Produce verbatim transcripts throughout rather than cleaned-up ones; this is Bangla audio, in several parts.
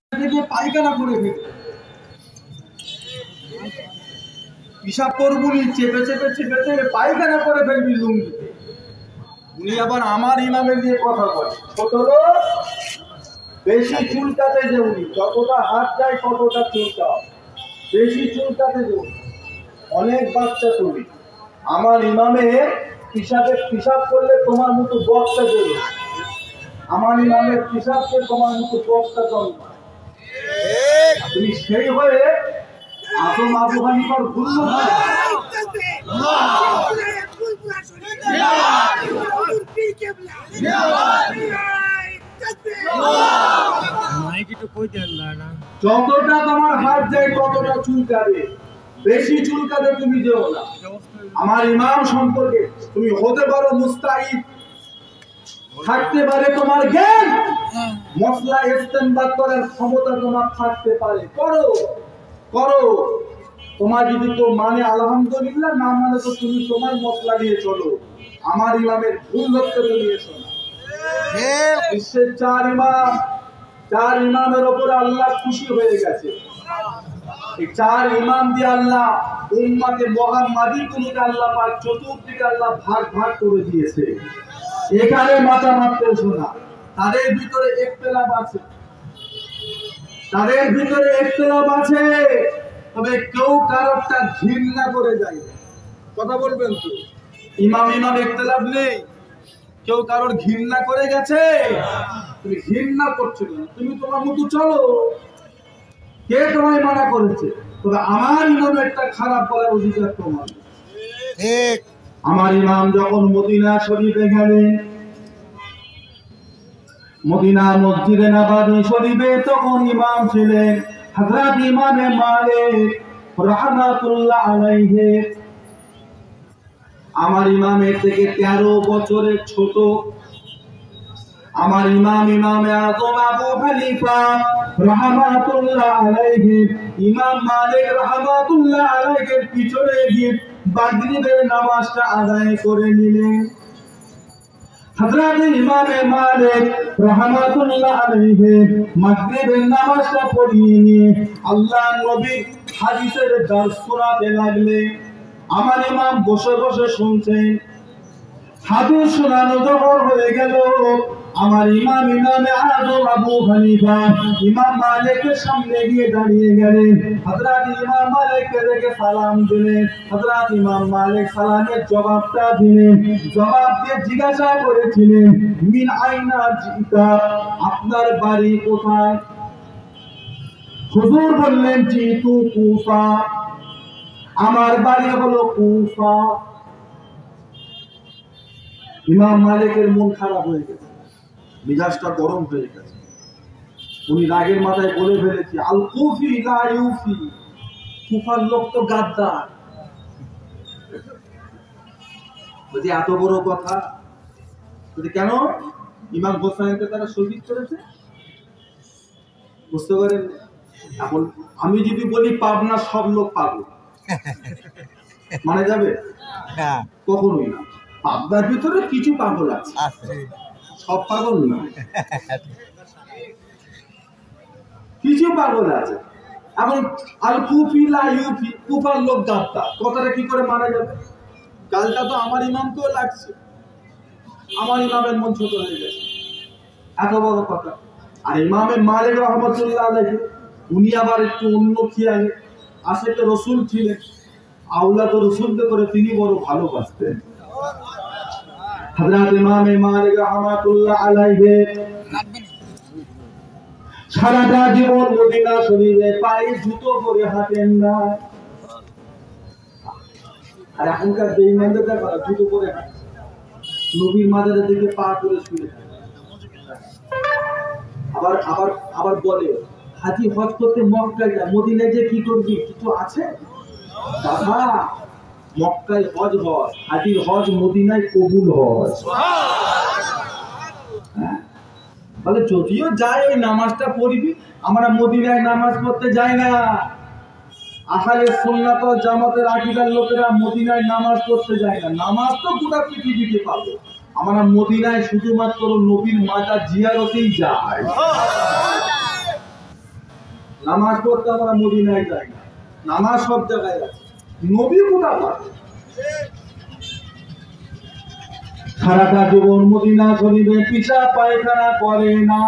পায়খানা করে ফেলবে, পিসাব করবুনি, চেপে চেপে চেপে চেপে পায়খানা করে ফেলবি লুঙ্গি। উনি আবার আমার ইমামের দিয়ে কথা বলে, ছোট লোক বেশি চুলকাতে যে উনি যতটা হাত যায় ততটা চুলকাও, বেশি চুলকাতে যে উনি অনেক বাচ্চা তুমি। আমার ইমামের পিসাবে পিসাব করলে তোমার মতো বক্তা দেবে, আমার ইমামের পিসাবকে তোমার মতো বক্তা জন্ম। তুমি সেই হয়ে আদম আবু হানিফার ভুল যতটা তোমার হাত যায় ততটা চুলকাবে, বেশি চুলকাবে তুমি যেও না। আমার ইমাম সম্পর্কে তুমি হতে পারো মুস্তাহিদ, থাকতে পারে তোমার জ্ঞান, মশলা ইস্তেমবাদ করার ক্ষমতা তোমার থাকতে পারে, করো করো। তোমার যদি তো মানে আলহামদুলিল্লাহ, না মানে তো তুমি তোমার মশলা নিয়ে চলো। আমার ইমামের ভুল ধরতে তুমি এসো না। বিশ্বের চার ইমাম, চার ইমামের ওপরে আল্লাহ খুশি হয়ে গেছে। এই চার ইমাম দিয়ে আল্লাহ উম্মতে মুহাম্মাদিকে আল্লাহ পাক চতুর্দিকে আল্লাহ ভাগ ভাগ করে দিয়েছে। এখানে মাথা মারতে শোনা, তাদের ভিতরে ইখতিলাফ আছে, তাদের ভিতরে ইখতিলাফ আছে, তবে কেউ কারোরটা ঘৃণা করে যায়। কথা বলবেন তো, ইমাম ইমাম ইখতিলাফ নেই, কেউ কারোর ঘৃণা করে গেছে। তুমি ঘৃণা করছো না, তুমি তোমার মতো চলো, কে তোমায় মানা করেছে? তবে আমার ইমামেরটা খারাপ বলার অধিকার তোমার ঠিক। আমার ইমাম যখন মদিনা শরীফে গেলেন, মদিনা মসজিদে নববী শরীফে তখন ইমাম ছিলেন হযরত ইমামে মালিক রাহমাতুল্লাহ আলাইহি। আমার ইমামের থেকে তেরো বছরের ছোট আমার ইমাম ইমামে আযম আবু হানিফা রাহমাতুল্লাহ আলাইহি, ইমাম মালিক রাহমাতুল্লাহ আলাইহির পিছনে গিয়ে মাগরিবের নামাজটা আদায় করে নিলেন। হযরত ইমামে মালিক রাহমাতুল্লাহ আলাইহি মাগরিবের নামাজটা পড়িয়ে নিয়ে আল্লাহর নবীর হাদিসের দর্শ শোনাতে লাগলেন। আমার ইমাম বসে বসে শুনছেন। হাদিস শোনানো যখন হয়ে গেল, আমার ইমাম ইমামে আযম আবু হানিফা ইমাম মালিকের সামনে গিয়ে দাঁড়িয়ে গেলেন। হযরত ইমাম মালিককে দেখে সালাম দিলেন। হযরত ইমাম মালিক সালামের জবাবটা দিলেন। জবাব দিয়ে জিজ্ঞাসা করেছিলেন, মিন আইনা জিতা, আপনার বাড়ি কোথায়? হুজুর বললেন, জিতু কুফা, আমার বাড়ি হলো কুফা। ইমাম মালিকের মন খারাপ হয়ে গেছে, মিজাজটা গরম হয়ে গেছে। উনি রাগের মাথায় বলে ফেলেছি, আল কুফি লা ইউফি, কুফার লোক তো গাদ্দার। বলছি এত বড় কথা, বলছি কেন? ইমাম হোসাইনকে তারা শহীদ করেছে, বুঝতে পারেন? এখন আমি যদি বলি পাবনা সব লোক পাগল, মানে যাবে? কখনোই না। পাবনার ভিতরে কিছু পাগল আছে, সব পাগল না, কিছু পাগল আছে। এখন আল কুফি লা ইউফি, কুফার লোক গাদ্দার, কথাটা কি করে মানা যাবে? গালটা তো আমার ইমামকেও লাগছে, আমার ইমামের মন ছোট হয়ে গেছে, এত বড় কথা। আর ইমামে মালিক রাহমাতুল্লাহ আলাইহি উনি আবার একটু অন্য খেয়ালে আশেকে রসুল ছিলেন, আওলাদ রসুলকে করে তিনি বড় ভালোবাসতেন। হযরত ইমামে মালিক রাহমাতুল্লাহ আলাইহি সারাটা জীবন মদিনা শরীফে পায়ে জুতো পরে হাঁটেন না। আর এখনকার বেঈমানদের দেখা জুতো পরে হাঁটে, নবীর মাজারের দিকে পা করে শুয়ে থাকে। আবার আবার আবার বলে হাজি হজ করতে মক্কায় যা, মদিনায় যে কি করবি, কিছু আছে? দাদা, মক্কায় হজ হয়, হাজির হজ মদিনায় কবুল হয়। বলে যদিও যাই ওই নামাজটা পড়বি, আমরা মদিনায় নামাজ পড়তে যাই না। আহলে সুন্নাত ওয়াল জামাতের আকীদার লোকেরা মদিনায় নামাজ পড়তে যায় না। নামাজ তো গোটা পৃথিবীতে পাবে, আমরা মদিনায় শুধুমাত্র নবীর মাজার জিয়ারতেই যাই। নামাজ পড়তে আমরা মদিনায় যাই না, নামাজ সব জায়গায় আছে, নবী কোথা পাবে? সারাটা জীবন মদিনা শরীফে পিশাব পায়খানা করে না।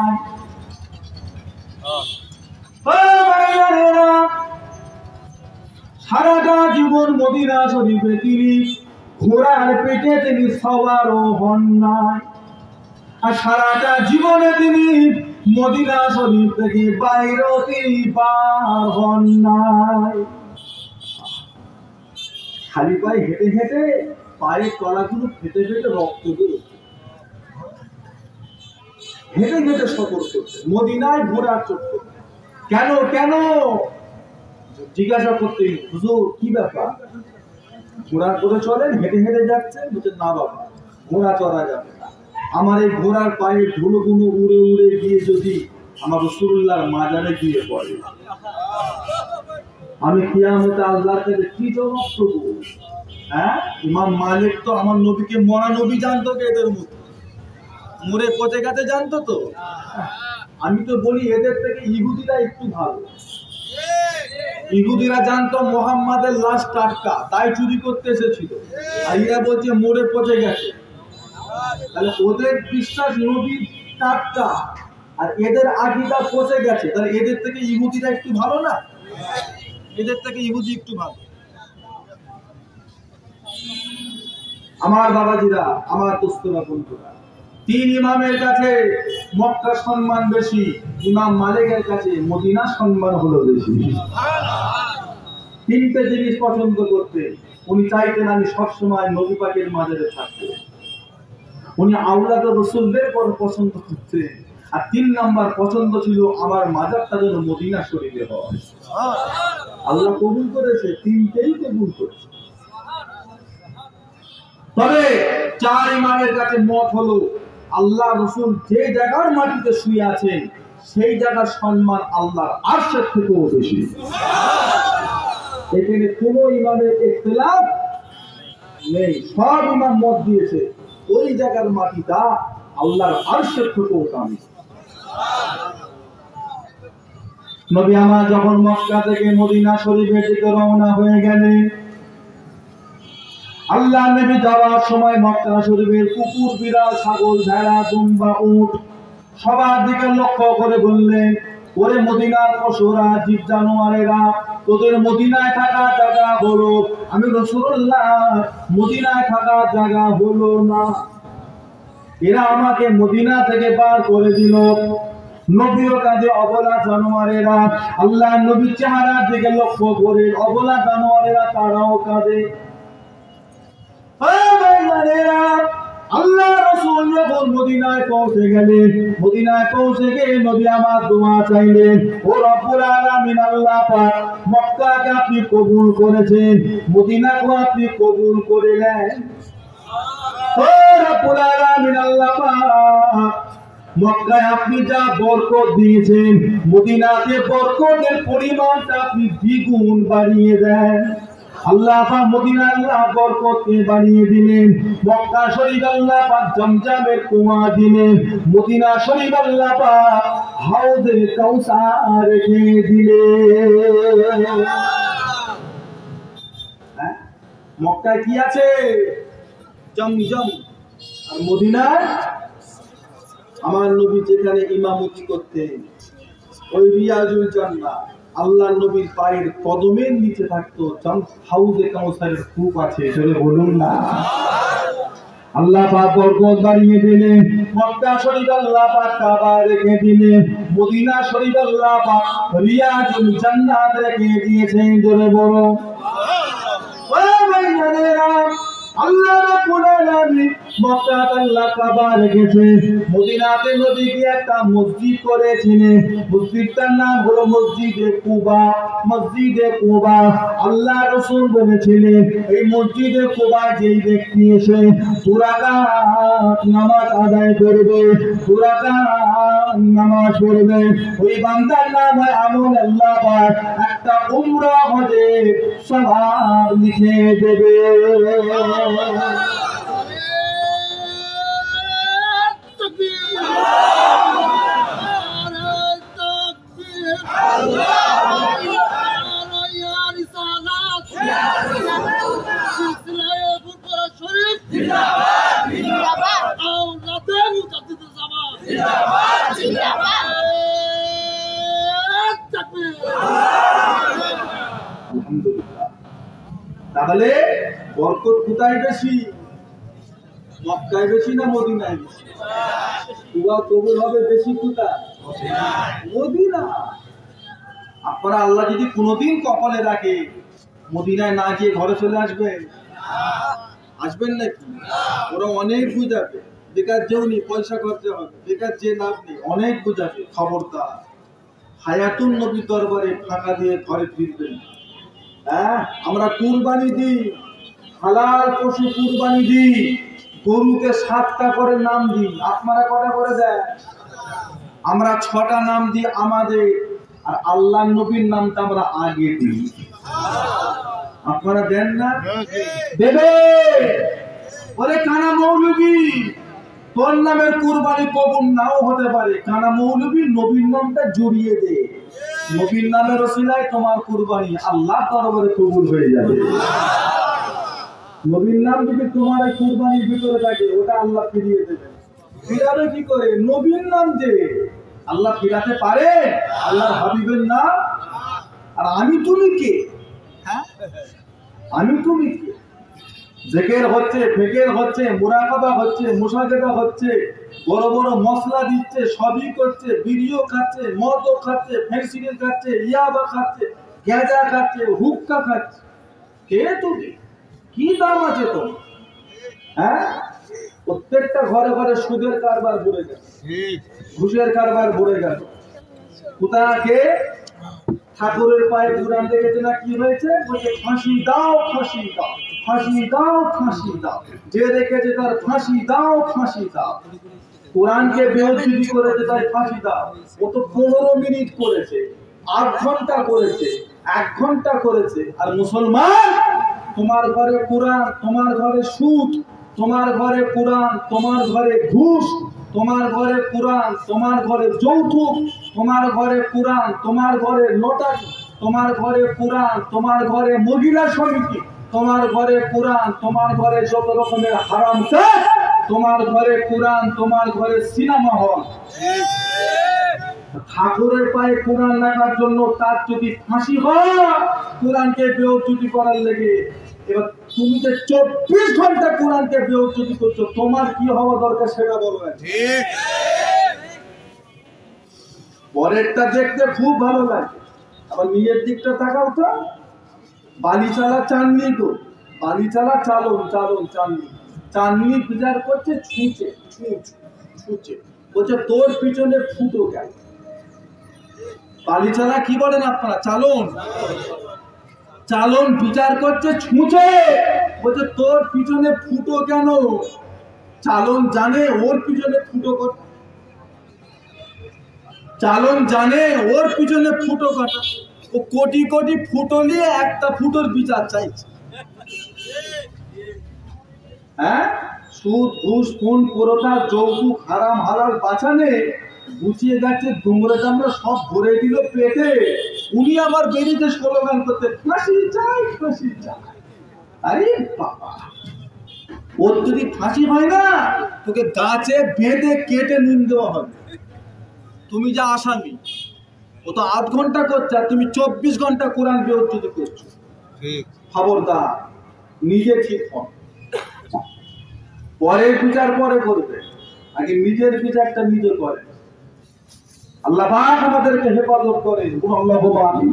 সারাটা জীবন মদিনা শরীফে তিনি ঘোড়ার পেটে তিনি সওয়ারও হন নাই। আর সারাটা জীবনে তিনি মদিনা শরীফ থেকে বাইরেও তিনি বার হন নাই। খালি পায়ে হেঁটে হেঁটে পায়ের তলাগুলো ফেটে ফেটে রক্ত বেরোচ্ছে, হেঁটে হেঁটে সফর করছে মদিনায় ঘোড়ার চড়তে। কেন কেন জিজ্ঞাসা করতে, হুজুর কি ব্যাপার, ঘোড়ার করে চলেন, হেঁটে হেঁটে যাচ্ছেন? বলছে না বাবা, ঘোড়া চড়া যাবে না, আমার এই ঘোড়ার পায়ের ধুলোগুলো উড়ে উড়ে গিয়ে যদি আমার রাসূলুল্লাহর মাজারে গিয়ে পড়ে, আমি কিয়ামতে আল্লাহর কাছে কি জবাব দেব? হ্যাঁ, ইমাম মালিক তো আমার নবীকে মরা নবী জানতো, কে এদের মতো মরে পচে গেছে জানতো তো। আমি তো বলি এদের থেকে ইহুদিরা একটু ভালো। ইহুদিরা জানতো মুহাম্মাদের লাশ টাটকা, তাই চুরি করতে এসেছিল, আর এরা বলছে মরে পচে গেছে। তাহলে ওদের বিশ্বাস নবী টাটকা আর এদের আকীদা পচে গেছে, তাহলে এদের থেকে ইহুদিরা একটু ভালো না? এদের থেকে ইহুদি একটু ভালো। আমার বাবাজিরা, আমার দোস্তরা, বন্ধুরা, তিন ইমামের কাছে মক্কা সম্মান বেশি, ইমাম মালিকের কাছে মদিনা সম্মান হলো বেশি। তিনটে জিনিস পছন্দ করতেন। উনি চাইতেন আমি সবসময় নবী পাকের মাজারে থাকবো। উনি আওলাদ রাসূলদের পছন্দ করতেন। আর তিন নাম্বার পছন্দ ছিল আমার মাজারটা যেন মদিনা শরীফে হয়। আল্লাহ কবুল করেছে, তিনটেই কবুল করেছে। তবে চার ইমামের কাছে মত হলো আল্লাহ রাসূল যে জায়গার মাটিতে শুয়ে আছেন সেই জায়গার সম্মান আল্লাহর আরশের থেকেও বেশি। এখানে কোন ইমামের ইখতিলাফ নেই, সব ইমাম মত দিয়েছে ওই জায়গার মাটিটা আল্লাহর আরশের থেকেও দামি। নবী আমার যখন মক্কা থেকে মদিনা শরীফের দিকে রওনা হয়ে গেলেন, আল্লাহ নবী যাওয়ার সময় মক্কা শরীফের কুকুর, বিড়াল, ছাগল, ভেড়া, দুম্বা, উট সবার দিকে লক্ষ্য করে বললেন, ওরে মদিনার পশুরা, জীব জানোয়ারেরা, তোদের মদিনায় থাকা জায়গা হলো আমি রাসূলুল্লাহ মদিনায় থাকা জায়গা হলো না। এরা আমাকে মদিনা থেকে বার করে দিল। নবীও কাঁদে, অবলা জানোয়ারেরা। আল্লাহ নবীর চেহারার দিকে লক্ষ্য করে অবলা জানোয়ারেরা তারাও কাঁদে। আল্লাহ রাসূল যখন মদিনায় পৌঁছে গেলেন, মদিনায় পৌঁছে গিয়ে নবী আমার দোয়া চাইলেন, ও রব্বুল আলামিন, আল্লাহ পাক মক্কাকে আপনি কবুল করেছেন, মদিনাকে আপনি কবুল করলেন। ও রব্বুল আলামিন, আল্লাহ পাক মক্কায় আপনি যা বরকত দিয়েছেন, মদিনাতে বরকতের পরিমাণটা আপনি দ্বিগুণ বাড়িয়ে দেন। আল্লাহ পাক মদিনা আল্লাহ বরকতকে বাড়িয়ে দিলেন। মক্কা শরীফ আল্লাহ পাক জমজমের কুয়া দিলেন। মদিনা শরীফ আল্লাহ পাক হাউজে কাউসার রেখে দিলেন। হ্যাঁ, মক্কায় কি আছে? জমজম। আর মদিনায় আমার নবী যেখানে ইমামতি করতেন ওই রিয়াজুল জান্নাহ আল্লাহ নবীর পায়ের কদমের নিচে থাকতো হাউজে কাউসারের কূপ আছে, সেটা বলুন না। আল্লাহ পাক বরকত বাড়িয়ে দিলেন। মক্কা শরীফ আল্লাহ পাক কাবা রেখে দিলেন। মদিনা শরীফ আল্লাহ পাক রিয়াজুল জান্নাত রেখে দিয়েছেন। জোরে বলো ও ভাইজানেরা, আল্লাহ রাব্বুল আলামিন মক্কাতে আল্লাহ কাবা রেখেছে, মদিনাতে নবীকে একটা মসজিদ করেছিলেন। মসজিদটার নাম হলো মসজিদে কুবা। মসজিদে কুবা আল্লাহ রাসূল বলেছিলেন, এই মসজিদে কুবা যেই ব্যক্তি এসে দুই রাকাত নামাজ আদায় করবে, দুই রাকাত নামাজ পড়বে, ওই বান্দার নাম হয় আমল আল্লাহ পাক একটা উমরা হজের সওয়াব লিখে দেবে। Allah তাহলে বরকত কোথায় বেশি? মক্কায় বেশি না মদিনায় বেশি? দুয়া কবুল হবে বেশি কোথায়? মদিনা। আপনারা আল্লাহ যদি কোনোদিন কপালে রাখে মদিনায় না গিয়ে ঘরে চলে আসবেন? আসবেন নাকি? ওরা অনেক বুঝাবে, বেকার যেও নি, পয়সা খরচা হবে, বেকার যে লাভ নেই, অনেক বুঝাবে। খবরদার, হায়াতুন নবী দরবারে ফাঁকা দিয়ে ঘরে ফিরবেন। হ্যাঁ, আমরা কুরবানি দিই, হালাল পশু কুরবানি দিই, গরুকে সাতটা করে নাম দিই। আপনারা কটা করে দেন? আমরা ছটা নাম দিই আমাদের, আর আল্লাহ নবীর নামটা আমরা আগে দিই। আপনারা দেন না? দেবে। ওরে কানা মৌলবী, তোর নামের কুরবানি কবুল নাও হতে পারে, কানা মৌলবী নবীর নামটা জড়িয়ে দে। নবীর নামের ওসিলায় তোমার কুরবানি আল্লাহ দরবারে কবুল হয়ে যাবে। নবীর নাম যদি তোমার এই কুরবানির ভিতরে থাকে, ওটা আল্লাহ ফিরিয়ে দেবে। ফিরাবে কি করে? নবীর নাম যে আল্লাহ ফিরাতে পারে, আল্লাহ হাবিবের নাম। আর আমি তুমি কে? হ্যাঁ, আমি তুমি কে? জিকির হচ্ছে, ফিকির হচ্ছে, মুরাকাবা হচ্ছে, মুশাহাদা হচ্ছে, বড় বড় মশলা দিচ্ছে, সবই করছে, বিড়িও খাচ্ছে, মদও খাচ্ছে, ফেন্সিডিল খাচ্ছে, ইয়াবা খাচ্ছে, গাঁজা খাচ্ছে, হুক্কা খাচ্ছে। কে তুমি? কি দাম আছে তো? হ্যাঁ, প্রত্যেকটা ঘরে ঘরে সুদের কারবার ভরে গেল, ঘুষের কারবার ভরে গেল। কোথায় কে? ঠাকুরের পায়ে পুরাণ লেগেছে না, কি হয়েছে? বলছে ফাঁসি দাও, ফাঁসি দাও, ফাঁসি দাও, ফাঁসি দাও, যে রেখেছে তার ফাঁসি দাও, ফাঁসি দাও। কোরআনকে বেইজ্জতি করেছে তাই ফাঁসি দাও। ও তো পনেরো মিনিট করেছে, আট ঘন্টা করেছে, এক ঘন্টা করেছে। আর মুসলমান, তোমার ঘরে কোরআন, তোমার ঘরে সুদ, তোমার ঘরে কোরআন, তোমার ঘরে ঘুষ, তোমার ঘরে কোরআন, তোমার ঘরে যৌতুক, তোমার ঘরে কোরআন, তোমার ঘরে লটারি, তোমার ঘরে কোরআন, তোমার ঘরে মহিলা সমিতি, তোমার ঘরে কোরআন, তোমার ঘরে যত রকমের হারাম কাজ, তোমার ঘরে কোরআন, তোমার ঘরে সিনেমা হল। ঠাকুরের পায়ে কোরআন লাগার জন্য তার যদি ফাঁসি হয় কোরআনকে বেইজ্জতি করার লেগে, এবার তুমি যে চব্বিশ ঘন্টা কোরআনকে বেইজ্জতি করছো, তোমার কি হওয়া দরকার সেটা বলো। ঠিক, পরেরটা দেখতে খুব ভালো লাগে, আবার নিজের দিকটা তাকাও তো। বালিচালা চাননি গো, বালিচালা চালন, চালন চাননি, চাননি বিচার করছে ছুঁচে, ছুঁচ ছুঁচে, বলছে তোর পিছনে ফুটো কেন? বালিচালা কি বলেন আপনারা? চালন, চালন বিচার করছে ছুঁচে, বলছে তোর পিছনে ফুটো কেন? চালন জানে ওর পিছনে ফুটো কথা, চালন জানে ওর পিছনে ফুটো কাটা। ও কোটি কোটি ফুটো নিয়ে একটা ফুটোর বিচার চাইছে। হ্যাঁ, সুদ, ঘুষ, খুন, পরোটা, যৌতুক, হারাম হালাল বাঁচানে গুছিয়ে যাচ্ছে, দুমড়ে চামড়ে সব ভরে দিল পেটে। উনি আবার বেরিয়ে স্লোগান করতে, ফাঁসি চাই, ফাঁসি চাই। আরে বাবা, ওর যদি ফাঁসি হয় না, তোকে গাছে বেঁধে কেটে নুন দেওয়া হবে। তুমি যা আসামি, ও তো আধ ঘন্টা করছে আর তুমি চব্বিশ ঘন্টা কোরআন বেইজ্জতি করছো। খবরদার, নিজে ঠিক হন, পরের বিচার পরে করবে, আগে নিজের বিচারটা নিজে করে। আল্লাহ পাক আমাদেরকে হেফাজত করে। আল্লাহুম্মা আমিন।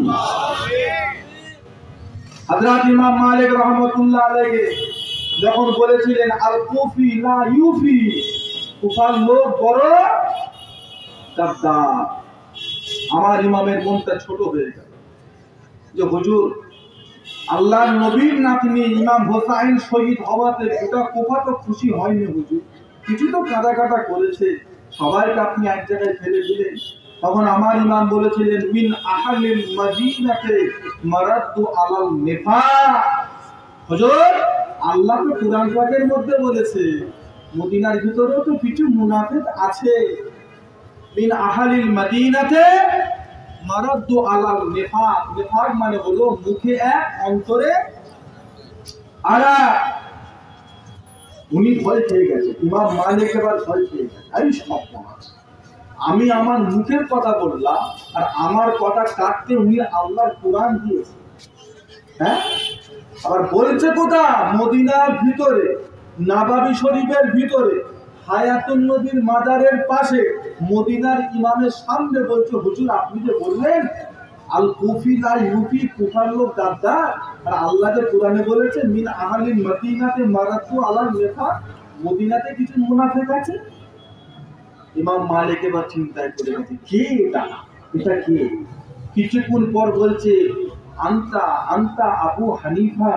হযরত ইমাম মালিক রাহমাতুল্লাহ আলাইহি যখন বলেছিলেন আল কুফি লা ইউফি, কুফার লোক বড় গাদ্দার, আমার ইমামের মনটা ছোট হয়ে গেল যে হুজুর আল্লাহর নবীর নাতনি ইমাম হোসাইন শহীদ হওয়াতে গোটা কুফা তো খুশি হয়নি হুজুর, কিছু তো কাদা কাটা করেছে, সবাইকে আপনি এক জায়গায় ফেলে দিলেন। তখন আমার ইমাম বলেছিলেন মিন আহলিল মাদিনাতে মারাদু আলাল নিফাক। হুজুর, আল্লাহ তো কুরআন পাকের মধ্যে বলেছে মদিনার ভিতরেও তো কিছু মুনাফিক আছে। মিন আহলিল মাদিনাতে মারাদু আলাল নিফাক, নিফাক মানে হলো মুখে এক অন্তরে আরেক। উনি ভয় খেয়ে গেছে, ইমাম মালিক এবার ভয় খেয়ে গেছে, আরে সব আছে, আমি আমার মুখের কথা বললাম আর আমার কথা কাটতে উনি আল্লাহর কোরআন দিয়েছে। হ্যাঁ, আবার বলছে কোথা? মদিনার ভিতরে, নববী শরীফের ভিতরে, হায়াতুন নবীর মাজারের পাশে, মদিনার ইমামের সামনে বলছে, হুজুর আপনি যে বললেন আল কুফি লা ইউফি, কুফার লোক গাদ্দার, আর আল্লাহ যে কোরআনে বলেছে মিন আহলিল মদিনাতে মারাতু আলা নিফাক, মদিনাতে কিছু মুনাফিক আছে। ইমাম মালিক এবার চিন্তায় পড়ে গেছে, কে এটা? এটা কে? কিছুক্ষণ পর বলছে, আন্তা আন্তা আবু হানিফা,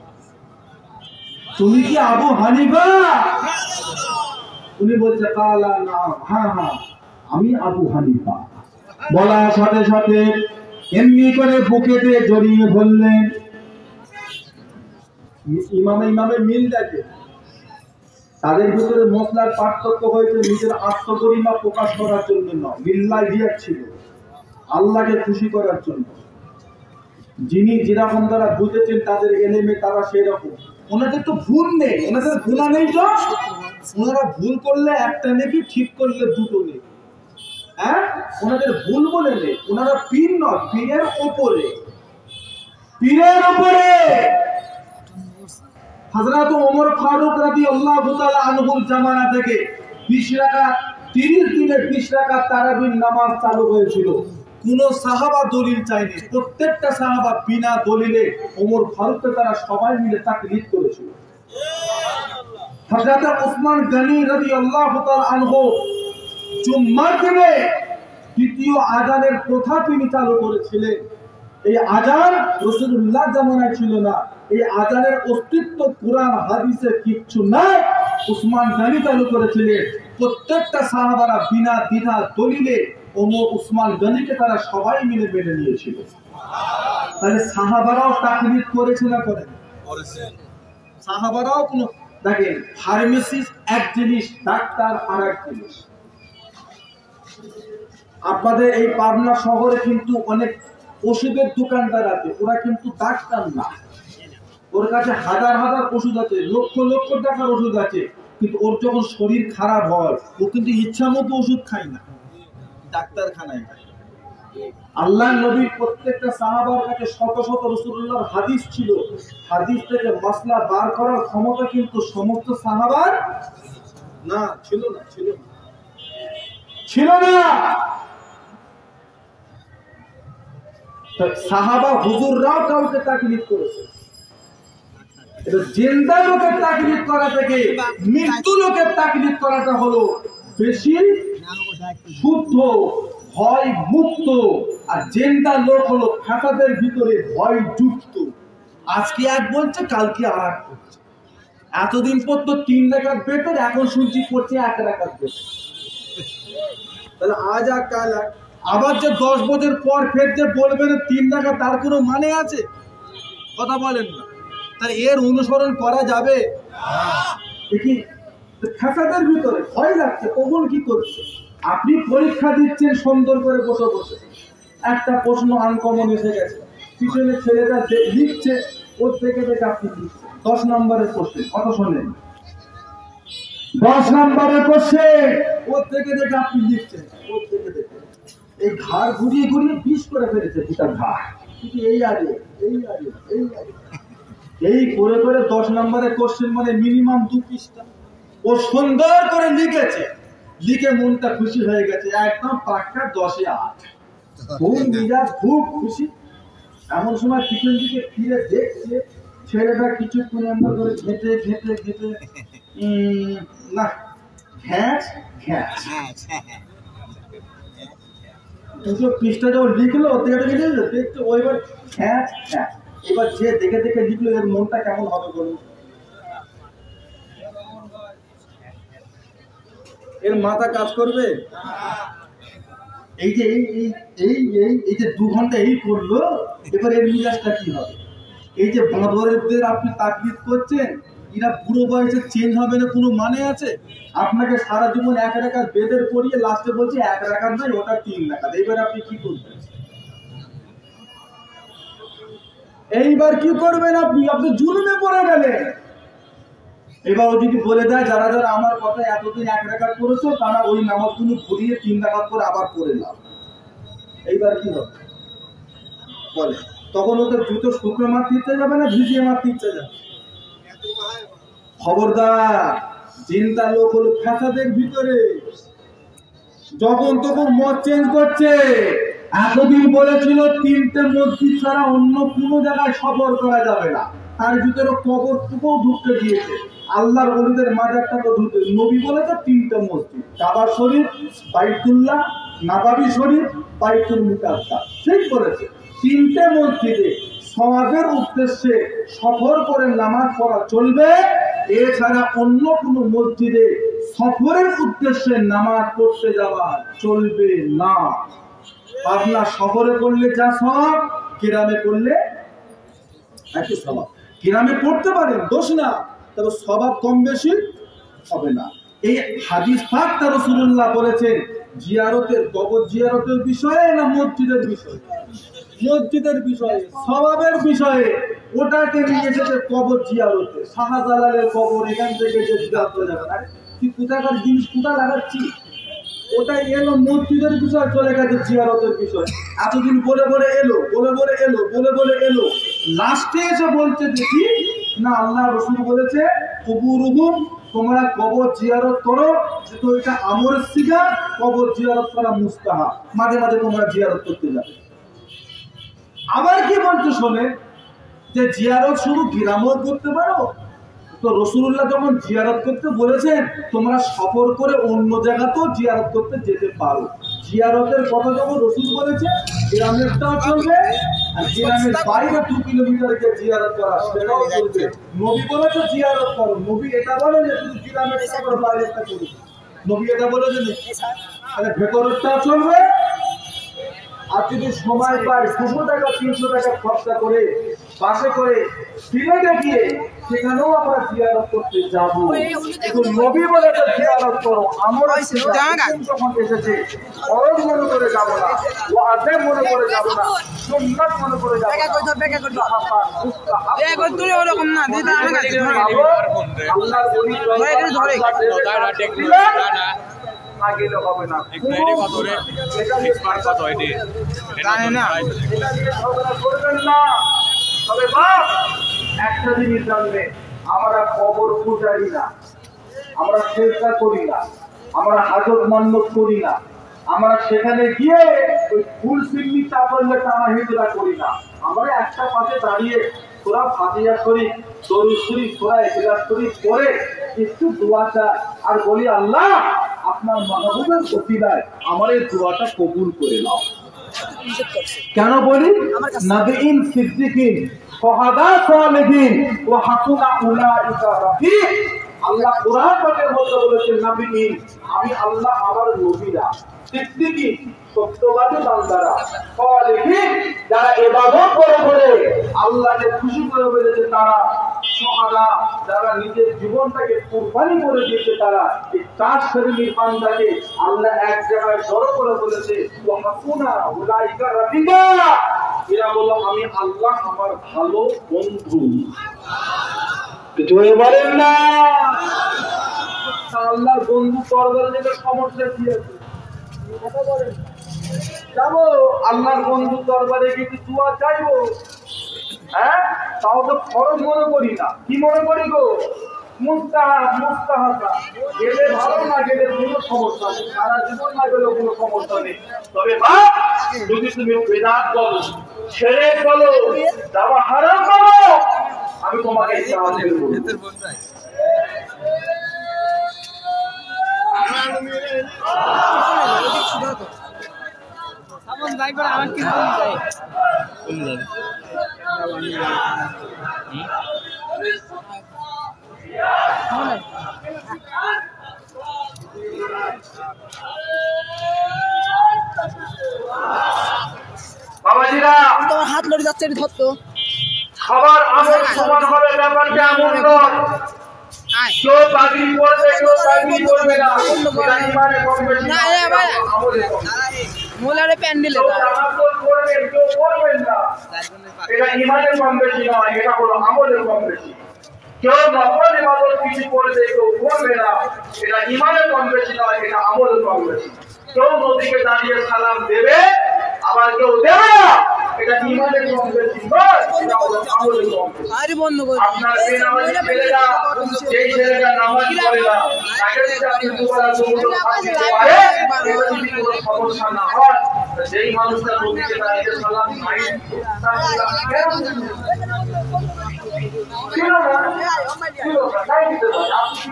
তুমি কি আবু হানিফা? উনি বলছে কালা না, হ্যাঁ হ্যাঁ আমি আবু হানিফা। বলার সাথে সাথে এমনি করে বুকেতে জড়িয়ে বললেন। ইমামে ইমামে মিল দেখে, তাদের ভিতরে মশলার পার্থক্য হয়েছে নিজের আত্মগরিমা প্রকাশ করার জন্য নয়, লিল্লাহি দিয়ার ছিল, আল্লাহকে খুশি করার জন্য। যিনি যেরকম দ্বারা বুঝেছেন তাদের এলেমে তারা সেই রকম। ওনাদের তো ভুল নেই, ওনাদের গুনাহ নেই তো, ওনারা ভুল করলে একটা নেকি, ঠিক করলে দুটো নেই। হ্যাঁ, ওনাদের ভুল বলে নেই, ওনারা পীর নয়, পীরের ওপরে, পীরের ওপরে। হযরত ওমর ফারুক রাদিয়াল্লাহু তাআলা আনহুর জামানা থেকে বিশ রাকাত, তিরিশ দিনে বিশ রাকাত তারাবির নামাজ চালু হয়েছিল। কোন সাহাবা দলিল চায়নি, প্রত্যেকটা সাহাবা বিনা দলিলে ওমর ফারুককে তারা সবাই মিলে তাকলিদ করেছিল। হযরত উসমান গনি রাদিয়াল্লাহু তাআলা আনহু জুম্মার দিনে দ্বিতীয় আযানের প্রথা তিনি চালু করেছিলেন। এই আযান রাসূলুল্লাহ জামানায় ছিল না, এই আযানের অস্তিত্ব কুরআন হাদিসে কিচ্ছু নাই, উসমান গনি চালু করেছিলেন। প্রত্যেকটা সাহাবারা বিনা দ্বিধা দলিলে ওমর উসমান গনিকে তারা সবাই মিলে মেনে নিয়েছিল। তাহলে সাহাবারাও তাকলিদ করেছে না করেন? করেছেন। সাহাবারাও কোন, দেখেন ফার্মেসিস্ট এক জিনিস, ডাক্তার আর এক জিনিস। আপনাদের এই পাবনা শহরে কিন্তু অনেক ওষুধের দোকানদার আছে, ওরা কিন্তু ডাক্তার না, ওর কাছে হাজার হাজার ওষুধ আছে, লক্ষ লক্ষ টাকার ওষুধ আছে, কিন্তু ওর যখন শরীর খারাপ হয় ও কিন্তু ইচ্ছা মতো ওষুধ খায় না, ডাক্তারখানায় খায়। আল্লাহ নবীর প্রত্যেকটা সাহাবার কাছে শত শত রাসূলুল্লাহর হাদিস ছিল, হাদিস থেকে মাসলা বার করার ক্ষমতা কিন্তু সমস্ত সাহাবার না ছিল না, ছিল না, ছিল না। সাহাবা হুজুররাও কাউকে তাকলিদ করেছে। এটা জিন্দা লোকের তাকলিদ করা থেকে মৃত্যু লোকের তাকলিদ করাটা হলো বেশি শুদ্ধ, ভয় মুক্ত। আর জিন্দা লোক হলো খাতাদের ভিতরে ভয় যুক্ত, আজকে এক বলছে কালকে আর এক বলছে। এতদিন পর্যন্ত তিন রাকাত বেতন, এখন শুনছি পড়ছে এক রাকাত বেতন। তাহলে আজ আর কাল এক, আবার যে দশ বছর পর ফের যে বলবেন তিন টাকা, তার কোনো মানে আছে? কথা বলেন না। তাহলে এর অনুসরণ করা যাবে? দেখি খাতাদের ভিতরে ভয় লাগছে, কখন কি করছে। আপনি পরীক্ষা দিচ্ছেন সুন্দর করে বসে বসে, একটা প্রশ্ন আনকমন এসে গেছে, পিছনে ছেলেটা লিখছে, ওর থেকে দেখে আপনি লিখছেন দশ নম্বরের কোশ্চেন। কত শোনেন? দশ নম্বরের কোশ্চেন, ওর থেকে দেখে আপনি লিখছেন, ওর থেকে দেখে এই ঘাড় ঘুরিয়ে ঘুরিয়ে বিষ করে ফেলেছে দুটা ঘাড়, কিন্তু এই আগে এই আগে এই আগে এই করে করে দশ নম্বরের কোশ্চেন মানে মিনিমাম দু পৃষ্ঠা ও সুন্দর করে লিখেছে, লিখে মনটা খুশি হয়ে গেছে, একদম পাক্কা দশে আট, খুব মেজাজ খুব খুশি। এমন সময় পিছন দিকে ফিরে দেখছে ছেলেটা কিছুক্ষণ এমন করে ঘেঁটে ঘেঁটে ঘেঁটে না ঘ্যাঁচ ঘ্যাঁচ দুশো পৃষ্ঠা যখন লিখলো ওর থেকে দেখে দেখতে ও এবার ঘ্যাঁচ ঘ্যাঁচ। এবার যে দেখে দেখে লিখলো এর মনটা কেমন হবে বলুন? এর মাথা কাজ করবে? এই যে এই এই এই এই যে দু ঘন্টা এই করলো, এবার এর মিজাজটা কি হবে? এই যে বাঁদরেরদের আপনি তাকলিদ করছেন, এরা বুড়ো বয়সে চেঞ্জ হবে না কোনো মানে আছে? আপনাকে সারা জীবন এক রাকাত বেদের পড়িয়ে লাস্টে বলছে এক রাকাত নয় ওটা তিন রাকাত, এইবার আপনি কি করবেন? এইবার কি করবেন আপনি? আপনি জুলুমে পড়ে গেলেন। এবার ও যদি বলে দেয় যারা যারা আমার কথা এতদিন এক রাকাত করেছো তারা ওই নামাজগুলো ঘুরিয়ে তিন রাকাত করে আবার পড়ে নাও, এইবার কি হবে বলে? তখন ওদের জুতো শুকনো মারতে ইচ্ছে যাবে না ভিজিয়ে মারতে ইচ্ছে যাবে? খবরদার, চিন্তা লোক হলো ফ্যাসাদের ভিতরে, যখন তখন মত চেঞ্জ করছে। এতদিন বলেছিল তিনটে মসজিদ ছাড়া অন্য কোনো জায়গায় সফর করা যাবে না, তার ভিতরে কবরটুকুও ঢুকতে দিয়েছে, আল্লাহর ওলিদের মাজারটাকে ঢুকতে। নবী বলেছে তিনটে মসজিদ, কাবা শরীফ, বাইতুল্লাহ, নাবাবি শরীফ, বাইতুল মুকাদ্দাস, ঠিক বলেছে। তিনটে মসজিদে সওয়াবের উদ্দেশ্যে সফর করে নামাজ পড়া চলবে, এছাড়া অন্য কোনো মসজিদে সফরের উদ্দেশ্যে নামাজ পড়তে যাওয়া চলবে না। আপনার সফরে করলে যা সওয়াব, কিরামে করলে একই সওয়াব। কিরামে পড়তে পারেন, দোষ না, তবে সওয়াব কম বেশি হবে না। এই হাদিস পাকটা রাসূলুল্লাহ বলেছেন জিয়ারতের, কবর জিয়ারতের বিষয়ে না মসজিদের বিষয়ে? মসজিদের বিষয়ে, সওয়াবের বিষয়ে। ওটাকে নিয়ে এসেছে কবর জিয়ারতে। শাহজালালের কবর, এখান থেকে যে জিয়ারত হয়ে যাবে, আরে তুই কোথাকার জিনিস কোথা লাগাচ্ছি? ওটাই এলো মসজিদের বিষয়, চলে গেছে জিয়ারতের বিষয়। এতদিন বলে বলে এলো, বলে বলে এলো, বলে বলে এলো, লাস্টে এসে বলছে দেখি না আল্লাহ রাসূল বলেছে কুবুরুহুম, তোমরা কবর জিয়ারত করো, যেহেতু এটা আমরের সিগা, কবর জিয়ারত করা মুস্তাহাব, মাঝে মাঝে তোমরা জিয়ারত করতে যাবে। আবার কি বলতে শোনে যে জিয়ারত শুধু গ্রামেও করতে পারো, তো রাসূলুল্লাহ যখন জিয়ারত করতে বলেছেন তোমরা সফর করে অন্য জায়গাতেও জিয়ারত করতে যেতে পারো। জিয়ারতের কথা যখন রাসূল বলেছে গ্রামেরটাও চলবে, আর গ্রামের বাইরে দু কিলোমিটার গিয়ে জিয়ারত করা সেটাও চলবে। নবী বলেছে জিয়ারত করো, নবী এটা বলে যে শুধু গ্রামেরটা করো, বাইরেরটা করো। নবী এটা বলেছে তাহলে ভেতরেরটাও চলবে। আর যদি সময় পায় দুশো টাকা তিনশো টাকা খরচা করে বাসে করে সিলেটে গিয়ে সেখানেও আমরা জিয়ারত করতে যাবো। কিন্তু নবী বলেছে জিয়ারত করো, আমরা যখন এসেছে ফরজ মনে করে যাব না, ওয়াজিব মনে করে যাব না, সুন্নাত মনে করে যাব না। আগেলে হবে না, করবেন না। তবে বাপ একটা জিনিস জানবে, আমরা কবর পূজারি না, আমরা চেষ্টা করি না, আমরা হাজত মান্যত করি না, আমরা সেখানে গিয়ে ওই ফুল সিন্নি চাপড়লে টানা হিজড়া করি না। আমরা একটা পাশে দাঁড়িয়ে তোরা ফাতিহা শরীফ, দরুদ শরীফ, তোরা ইখলাস শরীফ পড়ে একটু দোয়া চাই আর বলি আল্লাহ আপনার মাহবুবের ওসিলায় আমার এই দোয়াটা কবুল করে নাও। কেন বলি? নবীন, সিদ্দিকিন, শুহাদা, সালেহিন ওয়া হাসুনা উলাইকা রাফিক। আল্লাহ কোরআন পাকের মধ্যে বলেছেন নবীন, আমি আল্লাহ আমার নবীরা, সিদ্দিকিন সত্যবাদী বান্দারা, সালেহিন যারা ইবাদত করে করে আল্লাহকে খুশি করে ফেলেছে তারা, শুহাদা যারা নিজের জীবনটাকে কুরবানি করে দিয়েছে তারা। এই চার শ্রেণীর বান্দাকে আল্লাহ এক জায়গায় জড়ো করে বলেছে ওয়া হাসুনা উলাইকা রাফিকা। এরা বলল আমি আল্লাহ আমার ভালো বন্ধু। জোরে বলেন না আল্লাহর বন্ধু পরবর্তী থেকে সমস্যা কি আছে? কথা বলেন, যাবো আল্লাহর বন্ধু দরবারে কিছু দোয়া চাইবো, হ্যাঁ তাও তো ফরজ মনে করি না, কি মনে করি গো? মুস্তাহাব, মুস্তাহাবা। গেলে ভালো, না গেলে কোনো সমস্যা নেই, সারা জীবন না গেলেও কোনো সমস্যা নেই। তবে বাপ যদি তুমি বেদাত বলো, শিরক বলো, যাওয়া হারাম বলো, আমি তোমাকে সাহায্য করব। আমার কি বাবাজিরা তোমার হাত লড়ে যাচ্ছে, ধরতো খাবার আমল সমান হবে, ব্যাপারটা এমন নয়। কেউ পাগড়ি পরবে, কেউ পাগড়ি পরবে না, এটা ইমানে কম বেশি না, আমলে কম বেশি। মোলারে প্যান্ডেলে নামাজ পড়বেন, কেউ পড়বেন না, এটা ইমানে কম বেশি নয়, এটা হলো আমলে কম বেশি। কেউ নফল ইবাদত কিছু করবে, কেউ করবে না, এটা ইমানে কম বেশি নয়, এটা আমলে কম বেশি। কেউ নদীকে দাঁড়িয়ে সালাম দেবে, আবার কেউ দেবে না, এটা ইমানের কম বেশি নয়, এটা হলো আমলের কম বেশি। আপনার বেনামাজি ছেলেরা, যেই ছেলেটা নামাজ পড়ে না, তাকে যদি আপনি দুবেলা দুমুঠো ভাত দিতে পারেন, এতে যদি কোনো সমস্যা না হয়, যেই মানুষটা নবীকে দাঁড়িয়ে সালাম নাই তার সালাম কেন দিবেন? ছিল না, ছিল না, তাই দিতে পারেন।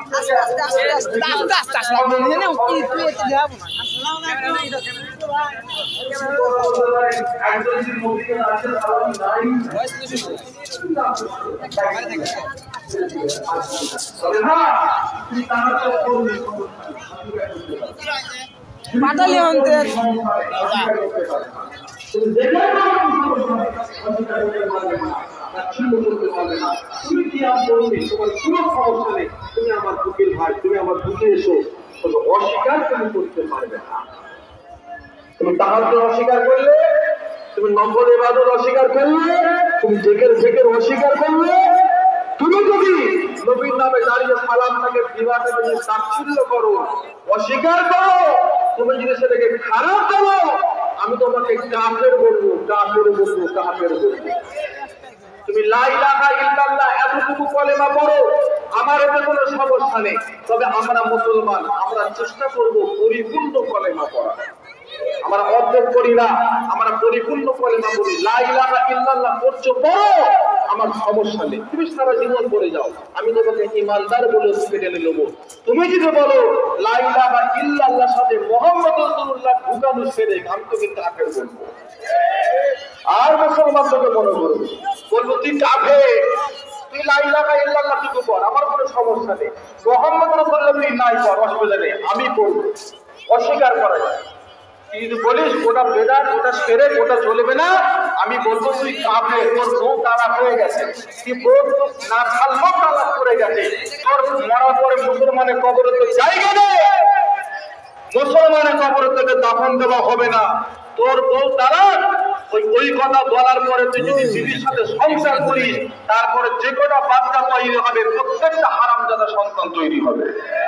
একজন যদি নবীকে দাঁড়িয়ে সালাম নাই বাটালিয়নদের তুমি কি আর বলবি? তোমার কোনো সমস্যা নেই, তুমি আমার বুকের ভাই, তুমি আমার বুকে এসো, তবে অস্বীকার তুমি করতে পারবে না। তুমি তাহাজ্জুদ অস্বীকার করলে, তুমি নফল ইবাদত অস্বীকার করলে, তুমি জিকির জিকির অস্বীকার করলে, তুমি যদি নবীর নামে দাঁড়িয়ে সালামটাকে বিবাহে যদি তাচ্ছিল্য করো, অস্বীকার করো, তুমি যদি সেটাকে খারাপ করো, আমি তোমাকে কাফের বলবো, কাফের বলবো, কাফের বলবো। তুমি লা ইলাহা ইল্লাল্লাহ এতটুকু কলেমা পড়ো, আমার এতে কোনো সমস্যা নেই। তবে আমরা মুসলমান, আমরা চেষ্টা করব পরিপূর্ণ কলেমা পড়া। আমরা অর্ধেক করি না, আমরা পরিপূর্ণ কলেমা পড়ি। লা ইলাহা ইল্লাল্লাহ পড়ছো, পড়ো, আমার সমস্যা নেই। তুমি সারা জীবন পড়ে যাও, আমি তোমাকে ইমানদার বলে স্বীকার নেব। তুমি যদি বলো লা ইলাহা ইল্লাল্লাহর সাথে মুহাম্মদ রাসূলুল্লাহ ঢুকানো শিরক, আমি তোকে কাফের বলবো। আর মুসলমান তোকে মনে করবো, বলবো তুই কাফের, তুই লা ইলাহা ইল্লাল্লাহ টুকু পড়, আমার কোনো সমস্যা নেই। মুহাম্মদ রাসূলুল্লাহ তুই নাই পড়, অসুবিধা নেই, আমি পড়বো। অস্বীকার করা যায়। তুই যদি বলিস ওটা বেদাত, ওটা শিরক, ওটা চলবে না, আমি বলবো তুই কাফের, তোর বউ তালাক হয়ে গেছে, তুই বউ না খালমো তালাক করে গেছে, তোর মরার পরে মুসলমানের কবরে তো জায়গা নেই, মুসলমানের কবরে তোকে দাফন দেওয়া হবে না, তোর বউ তালাক। ওই ওই কথা বলার পরে তুই যদি বিবির সাথে সংসার করিস, তারপরে যে কটা বাচ্চা তৈরি হবে, প্রত্যেকটা হারামজাদা সন্তান তৈরি হবে।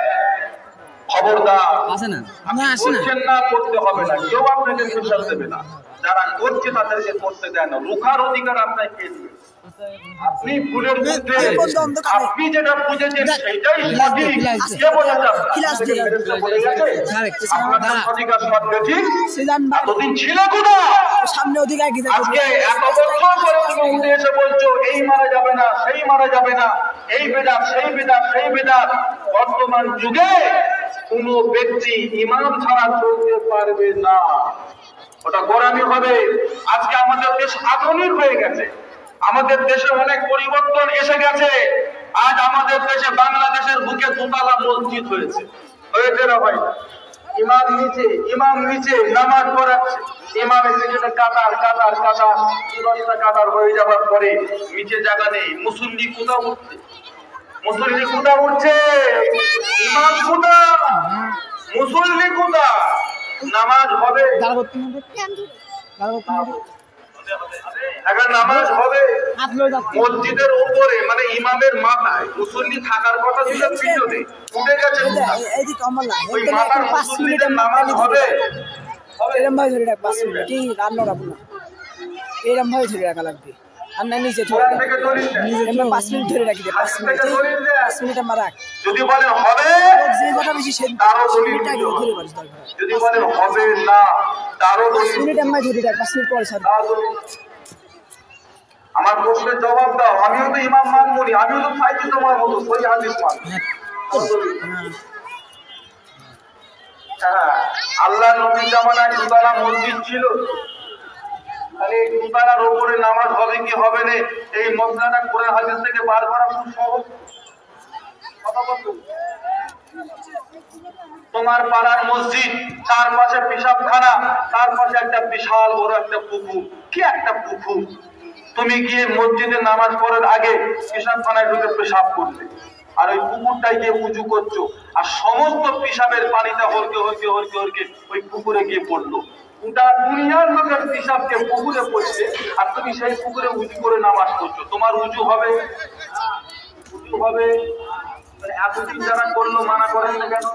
খবরদার, করছেন না, করতে হবে না, কেউ আপনাকে প্রেশার দেবে না, যারা করছে তাদেরকে করতে দেয় না, রুখার অধিকার আপনাকে কে দিবে? আপনি ভুলের মধ্যে আপনি যেটা বুঝেছেন সেটাই সঠিক, কে বোঝাতে বলে গেছে আপনার সঠিক আর সৎ ঠিক এতদিন ছিল কোথা? সামনে অধিকার কি আজকে এত বছর ধরে তুমি উঠে এসে বলছো এই মারা যাবে না, সেই মারা যাবে না, এই বেদাত, সেই বেদাত, সেই বেদাত। বর্তমান যুগে কোন ব্যক্তি ইমাম ছাড়া চলতে পারবে না, ওটা গোড়ামি হবে। আজকে আমাদের দেশ আধুনিক হয়ে গেছে, আমাদের দেশে অনেক পরিবর্তন এসে গেছে। আজ আমাদের দেশে বাংলাদেশের বুকে দুতলা মসজিদ হয়েছে, হয়েছে না ভাই? ইমাম নিচে, ইমাম নিচে নামাজ পড়াচ্ছে, ইমামের পেছনে কাতার কাতার কাতার, দশটা কাতার হয়ে যাবার পরে নিচে জায়গা নেই, মুসল্লি কোথা উঠছে, মুসল্লি কোথা উঠছে, ইমাম কোথা, মুসল্লি কোথা? নামাজ হবে, এখন নামাজ হবে মসজিদের উপরে, মানে ইমামের মাথায়, মুসল্লি থাকার কথা ছিল পিছনে, উঠে গেছে ওই মাথার মুসল্লিদের নামাজ হবে? এরম ভাবে ধরে রাখ, পাঁচ মিনিট কি রান্না রাখবো না, এরম ভাবে ধরে রাখা লাগবে। আর না নিচে পাঁচ মিনিট ধরে রাখি, পাঁচ মিনিট পাঁচ মিনিট আমার রাখ। যদি বলেন হবে যে কথা বেশি তারও দলিল, যদি বলেন হবে না তারও দলিল, পাঁচ মিনিট আমার ধরে রাখ, পাঁচ মিনিট পরে ছাড়। আমার প্রশ্নের জবাব দাও, আমিও তো ইমাম মানবনি, আমিও তো চাইছি তোমার মতো সহি হাদিস মান। হ্যাঁ, আল্লাহ নবীর জামানায় দুতলা মসজিদ ছিল, তাহলে এই দুতলার উপরে নামাজ হবে কি হবে না, এই মসলাটা কোরআন হাদিস থেকে বার করা খুব সহজ। তোমার পাড়ার মসজিদ, তার পাশে পেশাবখানা, তার পাশে একটা বিশাল বড় একটা পুকুর, কি একটা পুকুর, তুমি গিয়ে মসজিদে নামাজ পড়ার আগে পেশাবখানায় ঢুকে পেশাব করলে, আর ওই পুকুরটাই গিয়ে উঁচু করছো, আর সমস্ত পেশাবের পানিটা হরকে হরকে হরকে হরকে ওই পুকুরে গিয়ে পড়লো। গোটা দুনিয়ার লোকের পেশাবকে পুকুরে পড়ছে, আর তুমি সেই পুকুরে উঁচু করে নামাজ পড়ছো, তোমার উঁচু হবে? উঁচু হবে? এতদিন যারা করলো মানা করেন না কেন?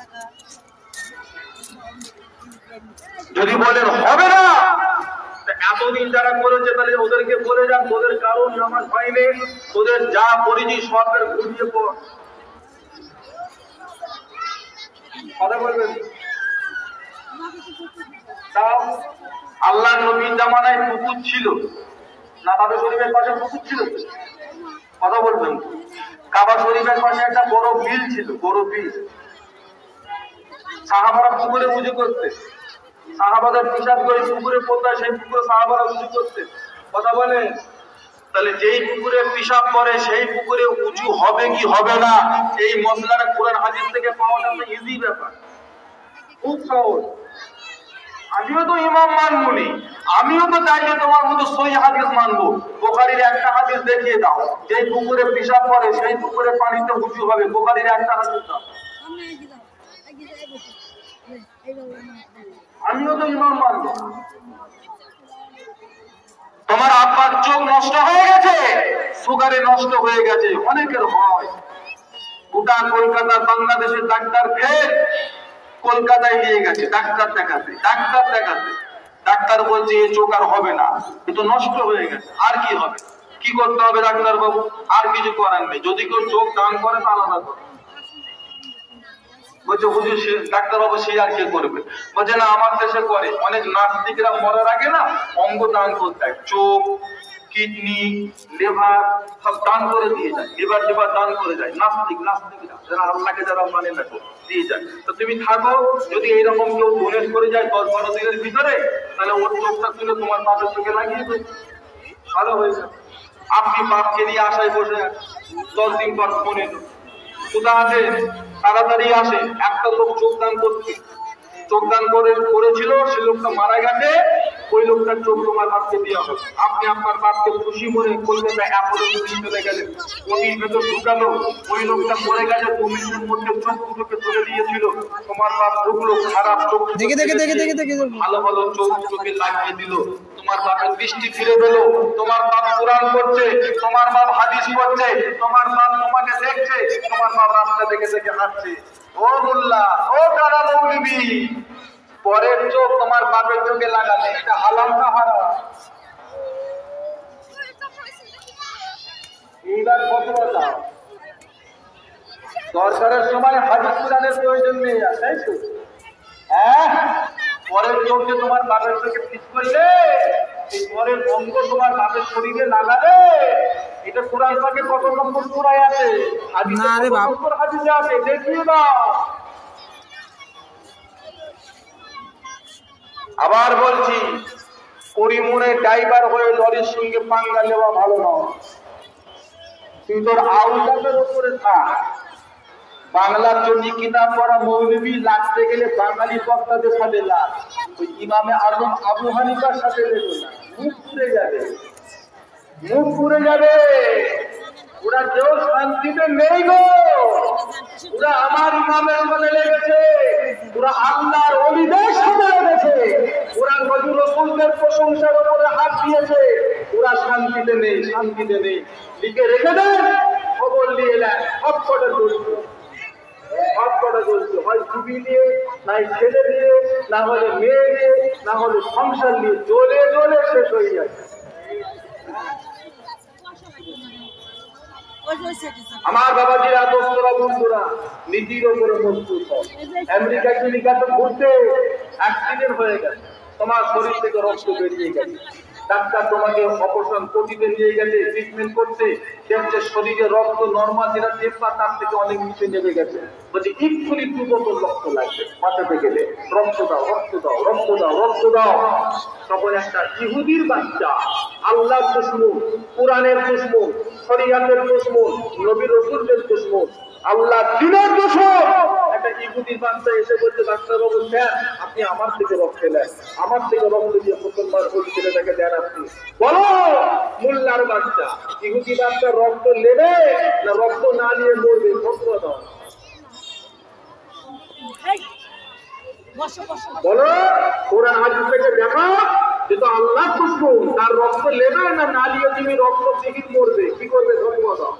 যদি বলেন হবে না, এত এতদিন যারা করেছে তাহলে ওদেরকে বলে যান তোদের কারণ নামাজ হয়নি, তোদের যা পরিধি সরকার ঘুরিয়ে পড়। কথা বলবেন? তাও আল্লাহ নবীর জামানায় পুকুর ছিল না? কাবা শরীফের পাশে পুকুর ছিল? কথা বলবেন? কাবা শরীফের পাশে একটা বড় বিল ছিল, বড় বিল। সাহাবারা পুকুরে উজু করতে, সাহাবাদের পিসাব করে পুকুরে পড়তে, সেই পুকুরে সাহাবারা উজু করতে। কথা বলে? তাহলে যেই পুকুরে পিসাব করে সেই পুকুরে উজু হবে কি হবে না, এই মশলাটা কোরআন হাদিস থেকে পাওয়াটা একটা ইজি ব্যাপার, খুব সহজ। আমিও তো ইমাম মানবনি, আমিও তো চাই যে তোমার মতো সহি হাদিস মানবো। বুখারীর একটা হাদিস দেখিয়ে দাও, যেই পুকুরে পিসাব করে সেই পুকুরে পানিতে উজু হবে। বুখারীর একটা হাদিস দাও। আমিও তো ইমাম মানবো। তোমার আব্বার চোখ নষ্ট হয়ে গেছে, সুগারে নষ্ট হয়ে গেছে, অনেকের হয়। গোটা কলকাতা বাংলাদেশের ডাক্তার ফের কলকাতায় নিয়ে গেছে ডাক্তার দেখাতে, ডাক্তার দেখাতে ডাক্তার বলছে এই চোখ আর হবে না, কিন্তু নষ্ট হয়ে গেছে, আর কি হবে? কি করতে হবে ডাক্তার বাবু? আর কিছু করার নেই, যদি কেউ চোখ দান করে তা আলাদা করে। বলছে হুজুর সে ডাক্তার বাবু সে আর কে করবে? বলছে না, আমার দেশে করে। অনেক নাস্তিকরা মরার আগে না অঙ্গ দান করতে হয়, চোখ, কিডনি, লিভার সব দান করে দিয়ে যায়, লিভার লিভার দান করে যায়। নাস্তিক নাস্তিকরা যারা আল্লাহকে যারা মানে না দিয়ে যায়। তো তুমি থাকো, যদি এইরকম কেউ ডোনেট করে যায় দশ বারো দিনের ভিতরে, তাহলে ওর চোখটা তুলে তোমার বাপের চোখে লাগিয়ে দেবে, ভালো হয়ে যাবে। আপনি বাপকে নিয়ে আশায় বসে দশ দিন পর ফোনে কোথা আছে, তাড়াতাড়ি আসে। একটা লোক যোগদান করছে, যোগদান করে করেছিল, সে লোকটা মারা গেছে, ওই লোকটার চোখ তোমার বাপকে দেওয়া হবে। আপনি আপনার বাপকে খুশি মনে কলকাতায় অ্যাপোলো চলে গেলেন, ওটির ভেতর ঢুকালো, ওই লোকটা মরে গেছে, দু মিনিটের মধ্যে চোখ দুটোকে তুলে দিয়েছিল। তোমার বাপ ঢুকলো, খারাপ চোখ দেখে দেখে দেখে দেখে দেখে ভালো ভালো চোখ চোখে লাগিয়ে দিল। তোমার বাপের দৃষ্টি ফিরে পেল, তোমার বাপ কোরআন পড়ছে, তোমার বাপ হাদিস পড়ছে, তোমার বাপ তোমাকে দেখছে, তোমার বাপ রাস্তা দেখে দেখে হাঁটছে। ও মোল্লা, ও কারা মৌলবী, পরের চোখ তোমার বাপের চোখে লাগালে এটা হালাল না হারাম? এইবার ফতোয়া দাও। দরকারের সময় হাদিস কোরআনের প্রয়োজন নেই, তাই তো? হ্যাঁ, পরের চোখে তোমার বাপের চোখে ফিট করলে, এই পরের অঙ্গ তোমার বাপের শরীরে লাগালে, এটা কোরআন পাকে কত নম্বর সূরায় আছে? হাদিসে কত নম্বর হাদিসে আছে দেখিয়ে দাও। আবার বলছি, পরিমুনে ড্রাইভার হয়ে লরির সঙ্গে পাঙ্গা নেওয়া ভালো নয়। তুই তোর আউলাদের উপরে থাক। বাংলার জন্য কিতাব পড়া মৌলবী লাগতে গেলে বাঙালি বক্তাদের সাথে লাগ, ওই ইমামে আজম আবু হানিফার সাথে লেগে না, মুখ পুড়ে যাবে, মুখ পুড়ে যাবে। ওরা কেউ শান্তিতে নেই গো, ওরা আমার ইমামের সাথে লেগেছে, ওরা আল্লাহর ওলিদের সাথে লেগেছে, ওরা নবী রাসূলদের প্রশংসার উপরে হাত দিয়েছে, ওরা শান্তিতে নেই, শান্তিতে নেই। লিখে রেখে দেন, খবর নিয়ে নেন, সব কটা চলছে, সব কটা চলছে, হয় ছবি দিয়ে, নাই ছেলে দিয়ে, না হলে মেয়ে দিয়ে, না হলে সংসার নিয়ে, জ্বলে জ্বলে শেষ হয়ে যাচ্ছে। আমার বাবাজিরা, দোস্তরা, বন্ধুরা, নীতির উপরে মজবুত হয়। আমেরিকা আমেরিকাতে ঘুরতে অ্যাক্সিডেন্ট হয়ে গেছে, তোমার শরীর থেকে রক্ত বেরিয়ে গেছে, ডাক্তার তোমাকে অপারেশন করতে নিয়ে গেছে, ট্রিটমেন্ট করতে, দেখছে শরীরে রক্ত নর্মাল যেটা টেম্পার তার থেকে অনেক নিচে নেমে গেছে। বলছে এক্ষুনি দু বোতল রক্ত লাগবে, বাঁচাতে গেলে রক্ত দাও, রক্ত দাও, রক্ত দাও, রক্ত দাও। তখন একটা ইহুদির বাচ্চা, আল্লাহর দুশমন, কোরআনের দুশমন, শরিয়াতের দুশমন, নবী রাসূলদের দুশমন, আল্লাহ দ্বীনের দুশমন, একটা ইহুদির বাচ্চা এসে বলছে ডাক্তারবাবু স্যার আপনি আমার থেকে রক্ত নেন, আমার থেকে রক্ত দিয়ে মুসলমান ওই ছেলেটাকে দেন আপনি। বলো মোল্লার বাচ্চা, ইহুদি বাচ্চা রক্ত নেবে না রক্ত না নিয়ে মরবে? ফতোয়া দাও, বলো। কোরআন হাদিস থেকে দেখা যেটা আল্লাহ দুশমন, তার রক্ত নেবে না না নিয়ে তুমি রক্ত থেকে মরবে, কি করবে? ফতোয়া দাও।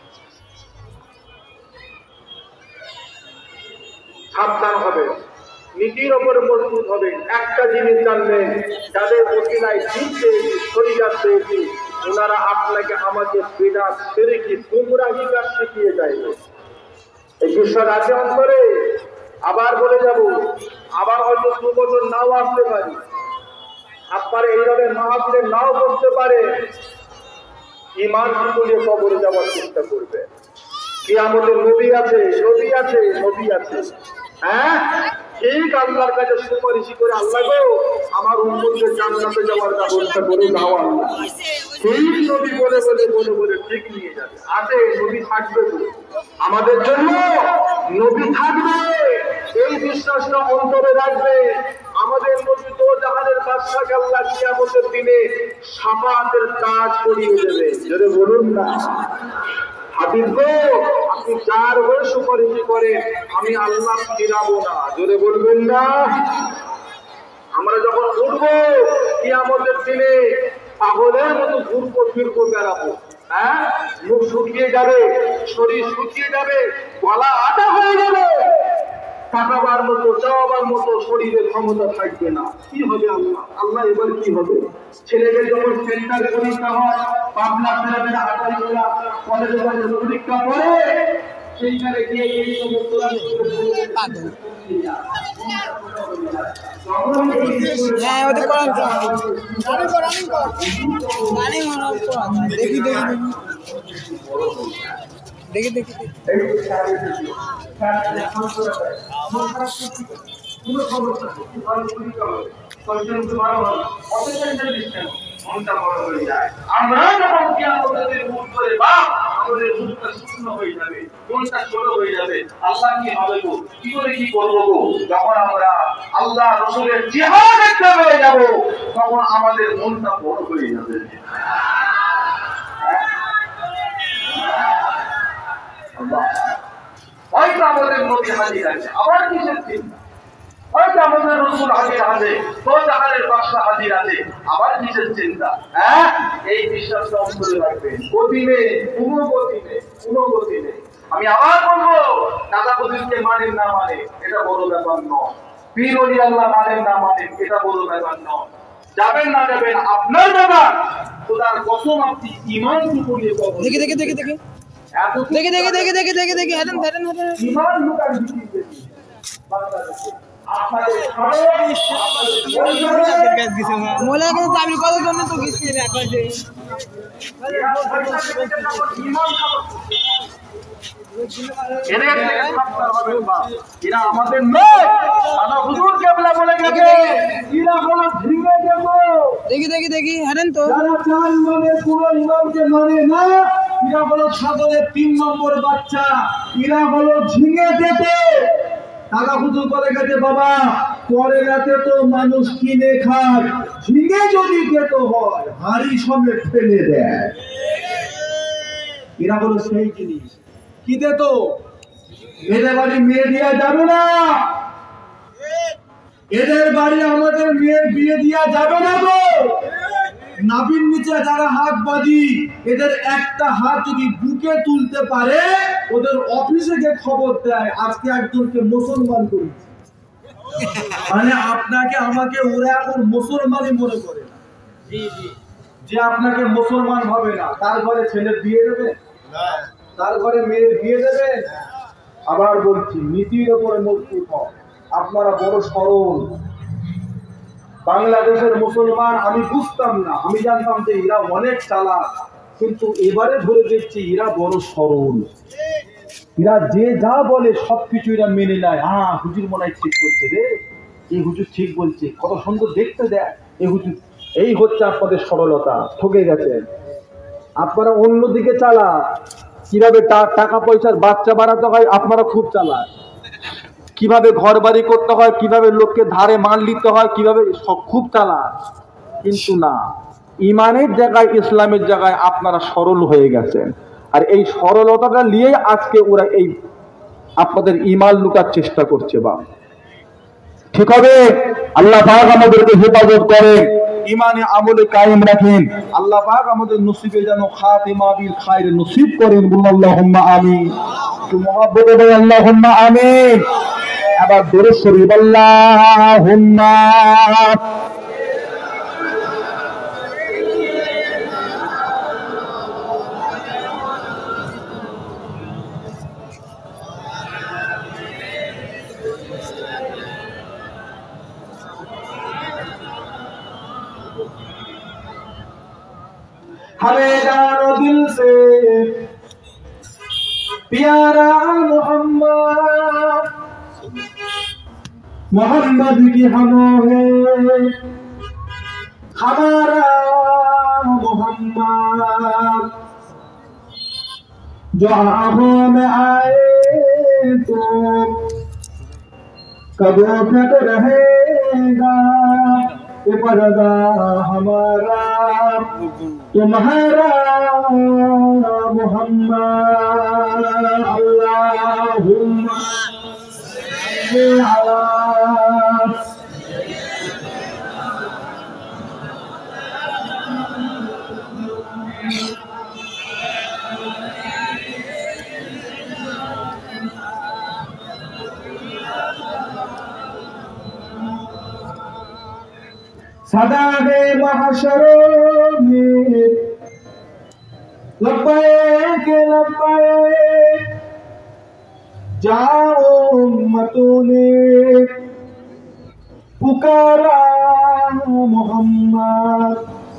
সাবধান হবে, নীতির ওপরে মজবুত হবে। একটা জিনিস জানবেন, যাদের ওসিলায় দিন পেয়েছি, শরীয়ত পেয়েছি, ওনারা আপনাকে আমাকে বিদআত, শিরক, গুমরাহি কাজ শিখিয়ে যায়। এই বিশ্বাস আছে অন্তরে? আবার বলে যাব, আবার হয়তো দু বছর নাও আসতে পারি, আপনার এইভাবে মাহফিলে নাও করতে পারে। ঈমান নিয়ে কবরে যাওয়ার চেষ্টা করবে। কিয়ামতের নবী আছে, নবী আছে, নবী আছে। হ্যাঁ, ঠিক আল্লাহর কাছে সুপারিশ করে, আল্লাহ গো আমার উম্মতদের জান্নাতে যাওয়ার ব্যবস্থা করে দাও আল্লাহ। ঠিক নবী বলে বলে বলে বলে ঠিক নিয়ে যাবে। আছে নবী থাকবে তো আমাদের জন্য, নবী থাকবে, এই বিশ্বাসটা অন্তরে রাখবে। আমাদের নবী তো জাহানের বাদশাহ, আল্লাহ কিয়ামতের দিনে শাফাআতের কাজ করিয়ে দেবে। যদি বলুন না হাবিব গো, আপনি যার হয়ে সুপারিশ করেন, আমি আল্লাহ ফিরাবো না। জোরে বলবেন না? আমরা যখন উঠবো কিয়ামতের দিনে, পাগলের মতো ঘুরবো ফিরবো বেড়াবো। হ্যাঁ, মুখ শুকিয়ে যাবে, শরীর শুকিয়ে যাবে, গলা আটা হয়ে যাবে, তাকাবার মতো চাওয়াবার মতো শরীরের ক্ষমতা থাকবে না। কি হবে আল্লাহ? আল্লাহ এবার কি হবে? ছেলেদের যখন সেন্টার পরীক্ষা হয়, পাবনা ছেলেমেয়েরা আটাইগুলা কলেজে যখন পরীক্ষা পড়ে, সেইখানে গিয়ে এই সমস্ত হ্যাঁ ওদের করান দেখি দেখি দেখি দেখি দেখি আমরা যখন কিয়ামতের মুখ করে বা আমাদের মুখটা শূন্য হয়ে যাবে, মনটা ছোট হয়ে যাবে, আল্লাহ কি হবে গো, কি করে কি করবো গো? যখন আমরা আল্লাহ রাসূলের জিহাদ দেখতে হয়ে যাব, তখন আমাদের মনটা বড় হয়ে যাবে। হয়তো আমাদের নবী হাজির আছে, আবার কিসের চিন্তা? হয়তো আমাদের রাসূল হাজির আছে, তো জাহানের বাদশা হাজির আছে, আবার কিসের চিন্তা? হ্যাঁ, এই বিশ্বাসটা অন্তরে রাখবেন। গতি নেই, কোনো গতি নেই, কোনো গতি নেই। আমি আবার বলবো, দাদা হুজুরকে মানেন না মানে এটা বড় ব্যাপার নয়, পীর ওলি আল্লাহ মানেন না মানেন এটা বড় ব্যাপার নয়। যাবেন না যাবেন আপনার ব্যাপার। খোদার কসম, আপনি ঈমানটুকু নিয়ে কবর দেখি দেখি দেখি দেখি দেখি দেখি দেখি দেখি দেখি দেখি হেডেন হেডেন হেডেন ঈমান লুকার ভিত্তিতে বাংলাদেশে মোলা কিন্তু চাবি কত জন্য তো গিয়েছি আকাশে এরা আমাদের নয়, দাদা হুজুর কেবলা বলে গেছে এরা হলো ঝিঙে দেব। দেখি দেখি দেখি হেডেন তো যারা চার ইমামের পুরো ইমামকে মানে না, এরা হলো ছাগলের তিন নম্বর বাচ্চা, এরা হলো ঝিঙে দেবে। দাদা হুজুর বলে গেছে বাবা, পরে রাতে তো মানুষ কিনে খায়, ঝিঙে যদি খেত হয় হাড়ি সমেত ফেলে দেয়। এরা হলো সেই জিনিস। কি দিত? এদের বাড়ি মেয়ে দেওয়া যাবে না, এদের বাড়ি আমাদের মেয়ের বিয়ে দেওয়া যাবে না গো। নাভির নিচে যারা হাত বাঁধি, এদের একটা হাত যদি বুকে তুলতে পারে, ওদের অফিসে গিয়ে খবর দেয় আজকে একজনকে মুসলমান করেছে। মানে আপনাকে আমাকে ওরা এখন মুসলমানই মনে করে না, যে আপনাকে মুসলমান হবে না, তার ঘরে ছেলের বিয়ে দেবে, তার ঘরে মেয়ের বিয়ে দেবে। আবার বলছি, নীতির উপরে মজবুত হন। আপনারা বড় সরল। বাংলাদেশের মুসলমান আমি বুঝতাম না, আমি জানতাম যে এরা অনেক চালাক, কিন্তু এবারে ধরে দেখছি এরা বড় সরল। এরা যে যা বলে সবকিছু এরা মেনে নেয়। হ্যাঁ, হুজুর মনে হয় ঠিক বলছে রে, এই হুজুর ঠিক বলছে, কত সুন্দর দেখতে দেয় এই হুজুর। এই হচ্ছে আপনাদের সরলতা। ঠকে গেছেন আপনারা। অন্যদিকে চালাক, কিভাবে টাকা পয়সার বাচ্চা বাড়াতে হয় আপনারা খুব চালাক, কিভাবে ঘর বাড়ি করতে হয়, কিভাবে লোককে ধারে মাল নিতে হয়, কিভাবে সব খুব চালাক। কিন্তু না, ইমানের জায়গায়, ইসলামের জায়গায় আপনারা সরল হয়ে গেছেন। আর এই সরলতাটা নিয়েই আজকে ওরা এই আপনাদের ইমান লুকার চেষ্টা করছে। বা ঠিক হবে? আল্লাহ পাক আমাদেরকে হেফাজত করেন, ইমানে আমলে কায়েম রাখেন। আল্লাহ পাক আমাদের নসিবে যেন খাতিমা বিল খায়র নসিব করেন। বলুন আল্লাহুম্মা আমিন। তো মুহাব্বতে বলেন আল্লাহুম্মা আমিন। আবার দরুদ শরীফ আল্লাহুম্মা हमें जानो दिल से प्यारा मोहम्मद मोहम्मद की हमो है हमारा मोहम्मद जो आंखों में आए तो कब्रों तक रहेगा ये पर्दा हमारा तुम्हारा मोहम्मद अल्लाहुम्मा सल्ली अला सदा है महशरों में लब्बैक लब्बैक जाओ उम्मतों ने पुकारा मोहम्मद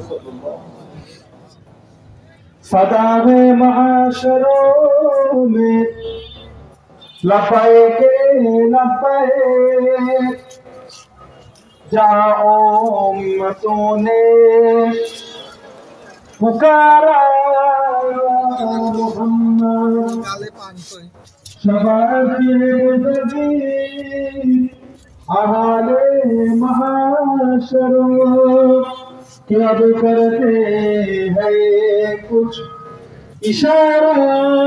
सदा है महशरों में लब्बैक लब्बैक जाओ उम्मतों ने पुकारा मोहम्मद शफाअत के मुंतज़िर अहाले महशर के अब करते हैं कुछ इशारा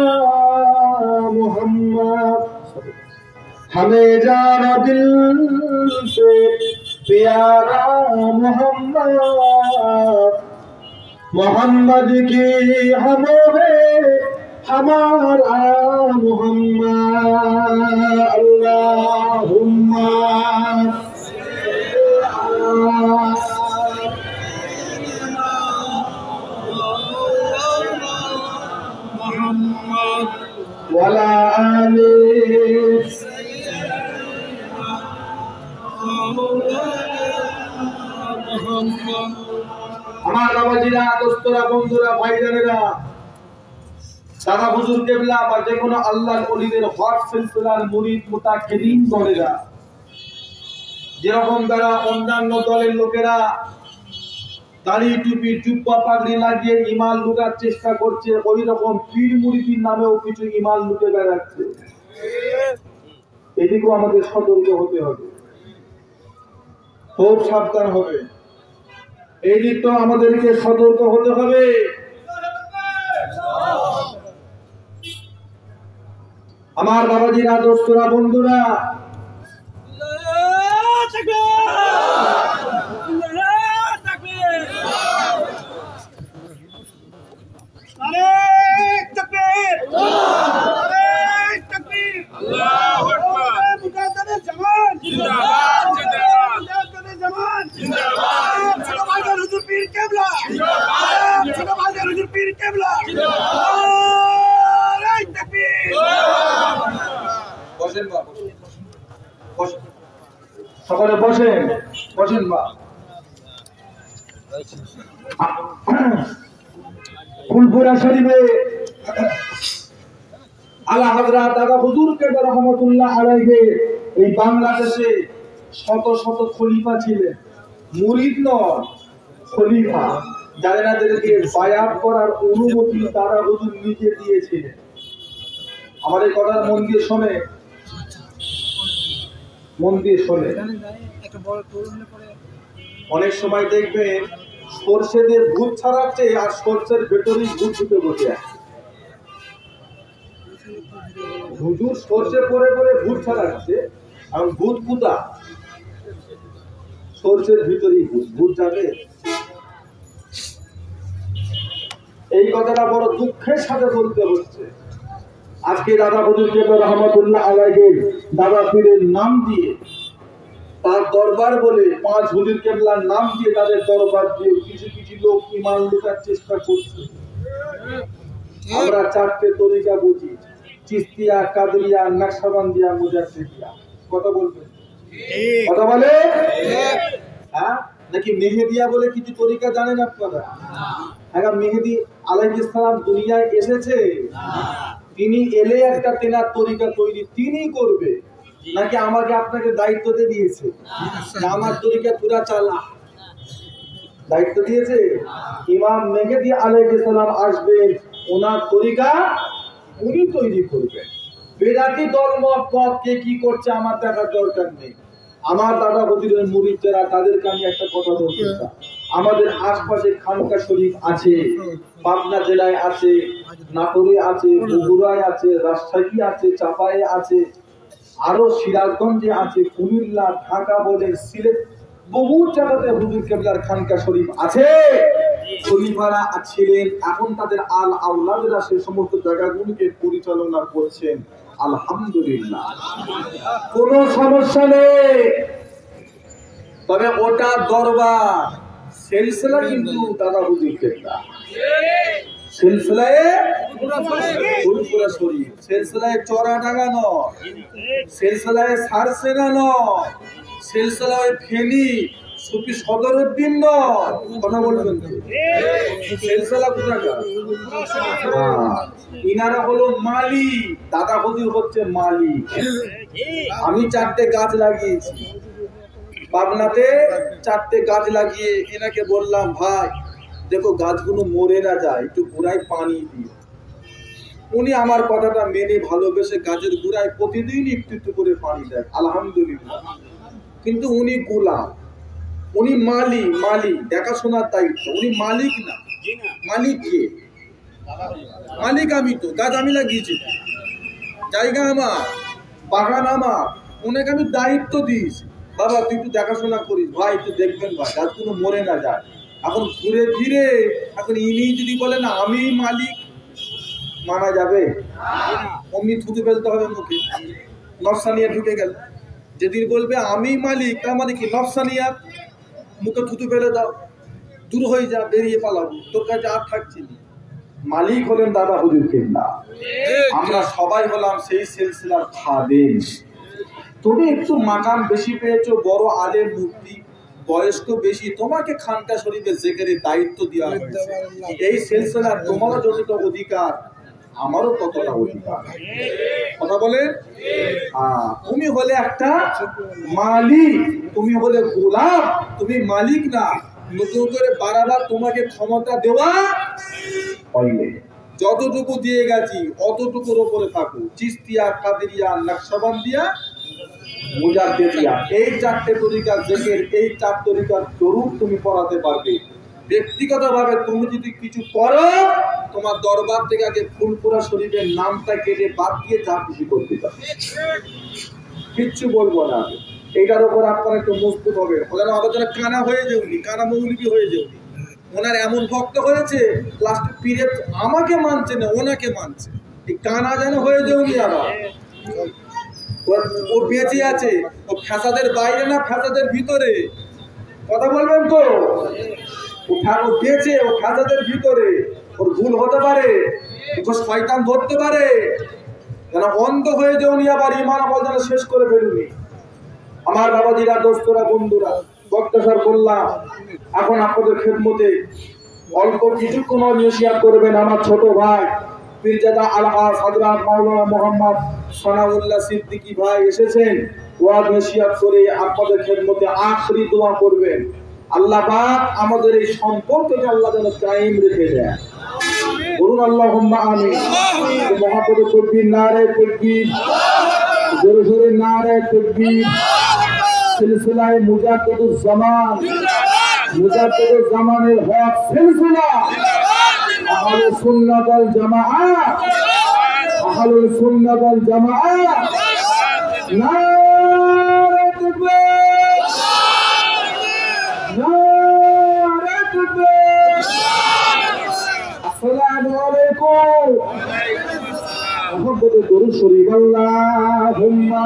मोहम्मद हमें जाना दिल से प्यारा मोहम्मद मोहम्मद की हमें हमारा मोहम्मद अल्लाहुम्मा मोहम्मद वाला आले আমার বাবাজিরা দোস্তরা বন্ধুরা ভাইজানেরা দাদা হুজুর কেবলা বা যে কোনো আল্লাহর ওলিদের হক সিলসিলার মুরিদ মুতাকিদিন দলেরা যেরকম তারা অন্যান্য দলের লোকেরা দাড়ি টুপি জুব্বা পাগড়ি লাগিয়ে ঈমান লুটার চেষ্টা করছে ওই রকম পীর মুরিদির নামেও কিছু ঈমান লুটে বেড়াচ্ছে এদিকেও আমাদের সতর্ক হতে হবে খুব সাবধান হবে এই দিক তো আমাদেরকে সতর্ক হতে হবে আমার বাবাজিরা দোস্তরা বন্ধুরা সকলে বসেন বসেন বা ফুলপুরা শরীফে আলা হযরত দাদা হুজুর কেবলা রহমাতুল্লাহ আলাইহি এই বাংলাদেশে শত শত খলিফা ছিলেন মুরিদ নয় খলিফা যাদেরকে বায়াত করার অনুমতি দাদা হুজুর নিজে দিয়েছিলেন আমার এই কথা মন দিয়ে শোনে মন দিয়ে শোনে অনেক সময় দেখবেন সরষে দিয়ে ভূত ছাড়াচ্ছে আর সরষের ভেতরেই ভূত ঢুকে বসে আছে হুজুর সরষে পরে পরে ভূত ছাড়াচ্ছে আর ভূত কুতা সরষের ভিতরেই ভূত ভূত যাবে এই কথাটা বড় দুঃখের সাথে বলতে হচ্ছে আজকে দাদা হুজুর কেবলা রহমাতুল্লাহ আলাইহির দাদা পীরের নাম দিয়ে তার দরবার বলে পাঁচ হুজুর কেবলার নাম দিয়ে তাদের দরবার দিয়ে কিছু কিছু লোক ঈমান লুটার চেষ্টা করছে। আমরা চারটে তরিকা বুঝি, চিশতিয়া, কাদরিয়া, নকশবন্দিয়া, মুজাদ্দিদিয়া। কথা বলবেন? কথা বলে? হ্যাঁ, নাকি মেহেদিয়া বলে কিছু তরিকা জানেন আপনারা? হ্যাঁ, মেহেদি আলাইহিস সালাম দুনিয়ায় এসেছে, তিনি এলে একটা তেনার তরিকা তৈরি তিনি করবে, নাকি আমাকে আপনাকে দায়িত্ব দিয়ে দিয়েছে না আমার তরিকা পুরা চালা? দায়িত্ব দিয়েছে। ইমাম মেহেদি আলাইহিস সালাম আসবেন, ওনার তরিকা উনি তৈরি করবেন। বেদাতি দল মত পথ কে কি করছে আমার দেখার দরকার নেই। আমার দাদা হুজুরের মুরিদ যারা, তাদেরকে আমি একটা কথা বলতে চাই, আমাদের আশপাশে খানকা শরীফ আছে, পাবনা জেলায় আছে, নাটোরে আছে, বগুড়ায় আছে, রাজশাহী আছে, চাঁপায়ে আছে, আরো সিরাজগঞ্জে আছে, কুমিল্লা, ঢাকা বলেন, সিলেট, বহু জায়গাতে হুজুর কেবলার খানকা শরীফ আছে। খলিফারা ছিলেন, এখন তাদের আল আওলাদরা সেই সমস্ত জায়গাগুলোকে পরিচালনা করছেন। আলহামদুলিল্লাহ, কোনো সমস্যা নেই। তবে ওটা দরবার, সিলসিলা কিন্তু দাদা হুজুর কেবলা সিলসিলায় ফুলপুরা শরীফ, সিলসিলায় চড়াডাঙ্গা নয়, সিলসিলায় সারসেনা নয়, সিলসিলায় ফেনী সুফি সদরউদ্দিন নয়। কথা বলবেন তো? সিলসিলা কোথাকার? ইনারা হলো মালিক, দাদা হুজুর হচ্ছে মালিক। আমি চারটে গাছ লাগিয়েছি পাবনাতে, চারটে গাছ লাগিয়ে এনাকে বললাম, ভাই দেখো গাছগুলো মরে না যায়, একটু গোড়ায় পানি দিও। উনি আমার কথাটা মেনে ভালোবেসে গাছের গোড়ায় প্রতিদিন একটু একটু করে পানি দেয়। আলহামদুলিল্লাহ। কিন্তু উনি গোলাম, উনি মালিক, মালিক দেখাশোনার দায়িত্ব। উনি মালিক না। মালিক কে? মালিক আমি তো, গাছ আমি লাগিয়েছি, জায়গা আমার, বাগান আমার, ওনাকে আমি দায়িত্ব দিয়েছি, বাবা তুই একটু দেখাশোনা করিস, ভাই একটু দেখবেন ভাই গাছগুলো মরে না যায়। এখন ঘুরে ফিরে এখন ইনি যদি বলেন আমি মালিক, মানা যাবে? অমনি থুতু ফেলতে হবে মুখে, নফসানিয়া ঢুকে গেল। যেদিন বলবে আমি মালিক, তার মানে কি নফসানিয়া, মুখে থুতু ফেলে দাও, দূর হয়ে যা, বেরিয়ে পালাবো, তোর কাছে আর থাকছি না। মালিক হলেন দাদা হুজুর কেবলা, আমরা সবাই হলাম সেই সিলসিলার খাদেম। তুমি একটু মাকাম বেশি পেয়েছো, বড় আলেম মুফতি, বয়স্ক বেশি, তোমাকে খানকা শরীফের জিকিরের দায়িত্ব দেওয়া হয়েছে। এই সিলসিলার তোমারও যতটা অধিকার, আমারও ততটা অধিকার। কথা বলে? হ্যাঁ, তুমি হলে একটা মালিক, তুমি হলে গোলাম, তুমি মালিক না। নতুন করে বারবার তোমাকে ক্ষমতা দেওয়া হয়নি, যতটুকু দিয়ে গেছি অতটুকুর উপরে থাকো। চিশতিয়া, কাদেরিয়া, নকশবন্দিয়া, মুজাদ্দিদিয়া, এই চারটে তরিকা জিকির, এই চার তরিকার দরুদ তুমি পড়াতে পারবে। ব্যক্তিগতভাবে তুমি যদি কিছু করো, তোমার দরবার থেকে আগে ফুলপুরা শরীফের নামটা কেটে বাদ দিয়ে যা কিছু করতে পারবে, কিচ্ছু বলবো না। এইটার উপর আপনারা একটু মজবুত হবে। ওনারা আলোচনা কানা হয়ে যাওনি, কানা মৌলবি হয়ে যাওনি। ওনার এমন ভক্ত হয়েছে লাস্টে পীরে আমাকে মানছে না, ওনাকে মানছে। এই কানা যেন হয়ে যাওনি। আবার ও বেঁচে আছে, ও ফ্যাসাদের বাইরে না ফ্যাসাদের ভিতরে। কথা বলবেন তো? ও বেঁচে, ও ফ্যাসাদের ভিতরে। ওর ভুল হতে পারে, ওকে শয়তান ধরতে পারে, যেন অন্ধ হয়ে যাওনি, আবার ইমান আমল যেন শেষ করে ফেলুনি। আমার বাবাজিরা, দোস্তরা, বন্ধুরা, বক্তাসার বললাম, এখন আপনাদের খেদমতে অল্প কিছুক্ষণ নসিহত করবেন আমার ছোট ভাই পীরজাদা আলহাজ হযরত মাওলানা মোহাম্মদ সানাউল্লাহ সিদ্দিকী ভাই এসেছেন। ওয়াজ নসিহত করে আপনাদের খেদমতে আখরি দোয়া করবেন। আল্লাহ পাক আমাদের এই সম্পর্ককে আল্লাহ যেন কায়েম রেখে দেয়। বলুন আল্লাহুম্মা আমিন। মহাপদ তাকবীর, নারে তাকবীর, জোরে জোরে নারে তাকবীর। সিলসিলায়ে মুজাদ্দিদুজ জামান, মুজাদ্দিদুজ জামানের হক সিলসিলা আহলুস সুন্নাত ওয়াল জামাআত, আহলুস সুন্নাত ওয়াল জামাআত, নারে তাকবীর, নারে তাকবীর। আসসালামু আলাইকুম। দুরূদ শরীফ আল্লাহুম্মা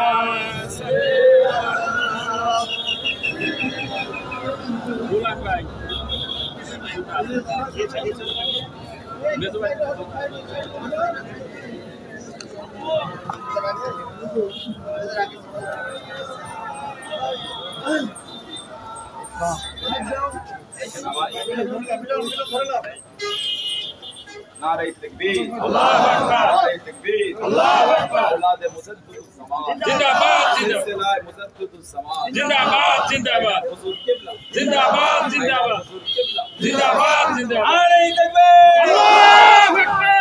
नारे तकबीर अल्लाहू अकबर नारे तकबीर अल्लाहू अकबर औलाद मुजद्दिदुस समाज जिंदाबाद जिंदाबाद मुजद्दिदुस समाज जिंदाबाद जिंदाबाद हुजूर किबला जिंदाबाद जिंदाबाद हुजूर किबला जिंदाबाद जिंदाबाद नारे तकबीर अल्लाहू अकबर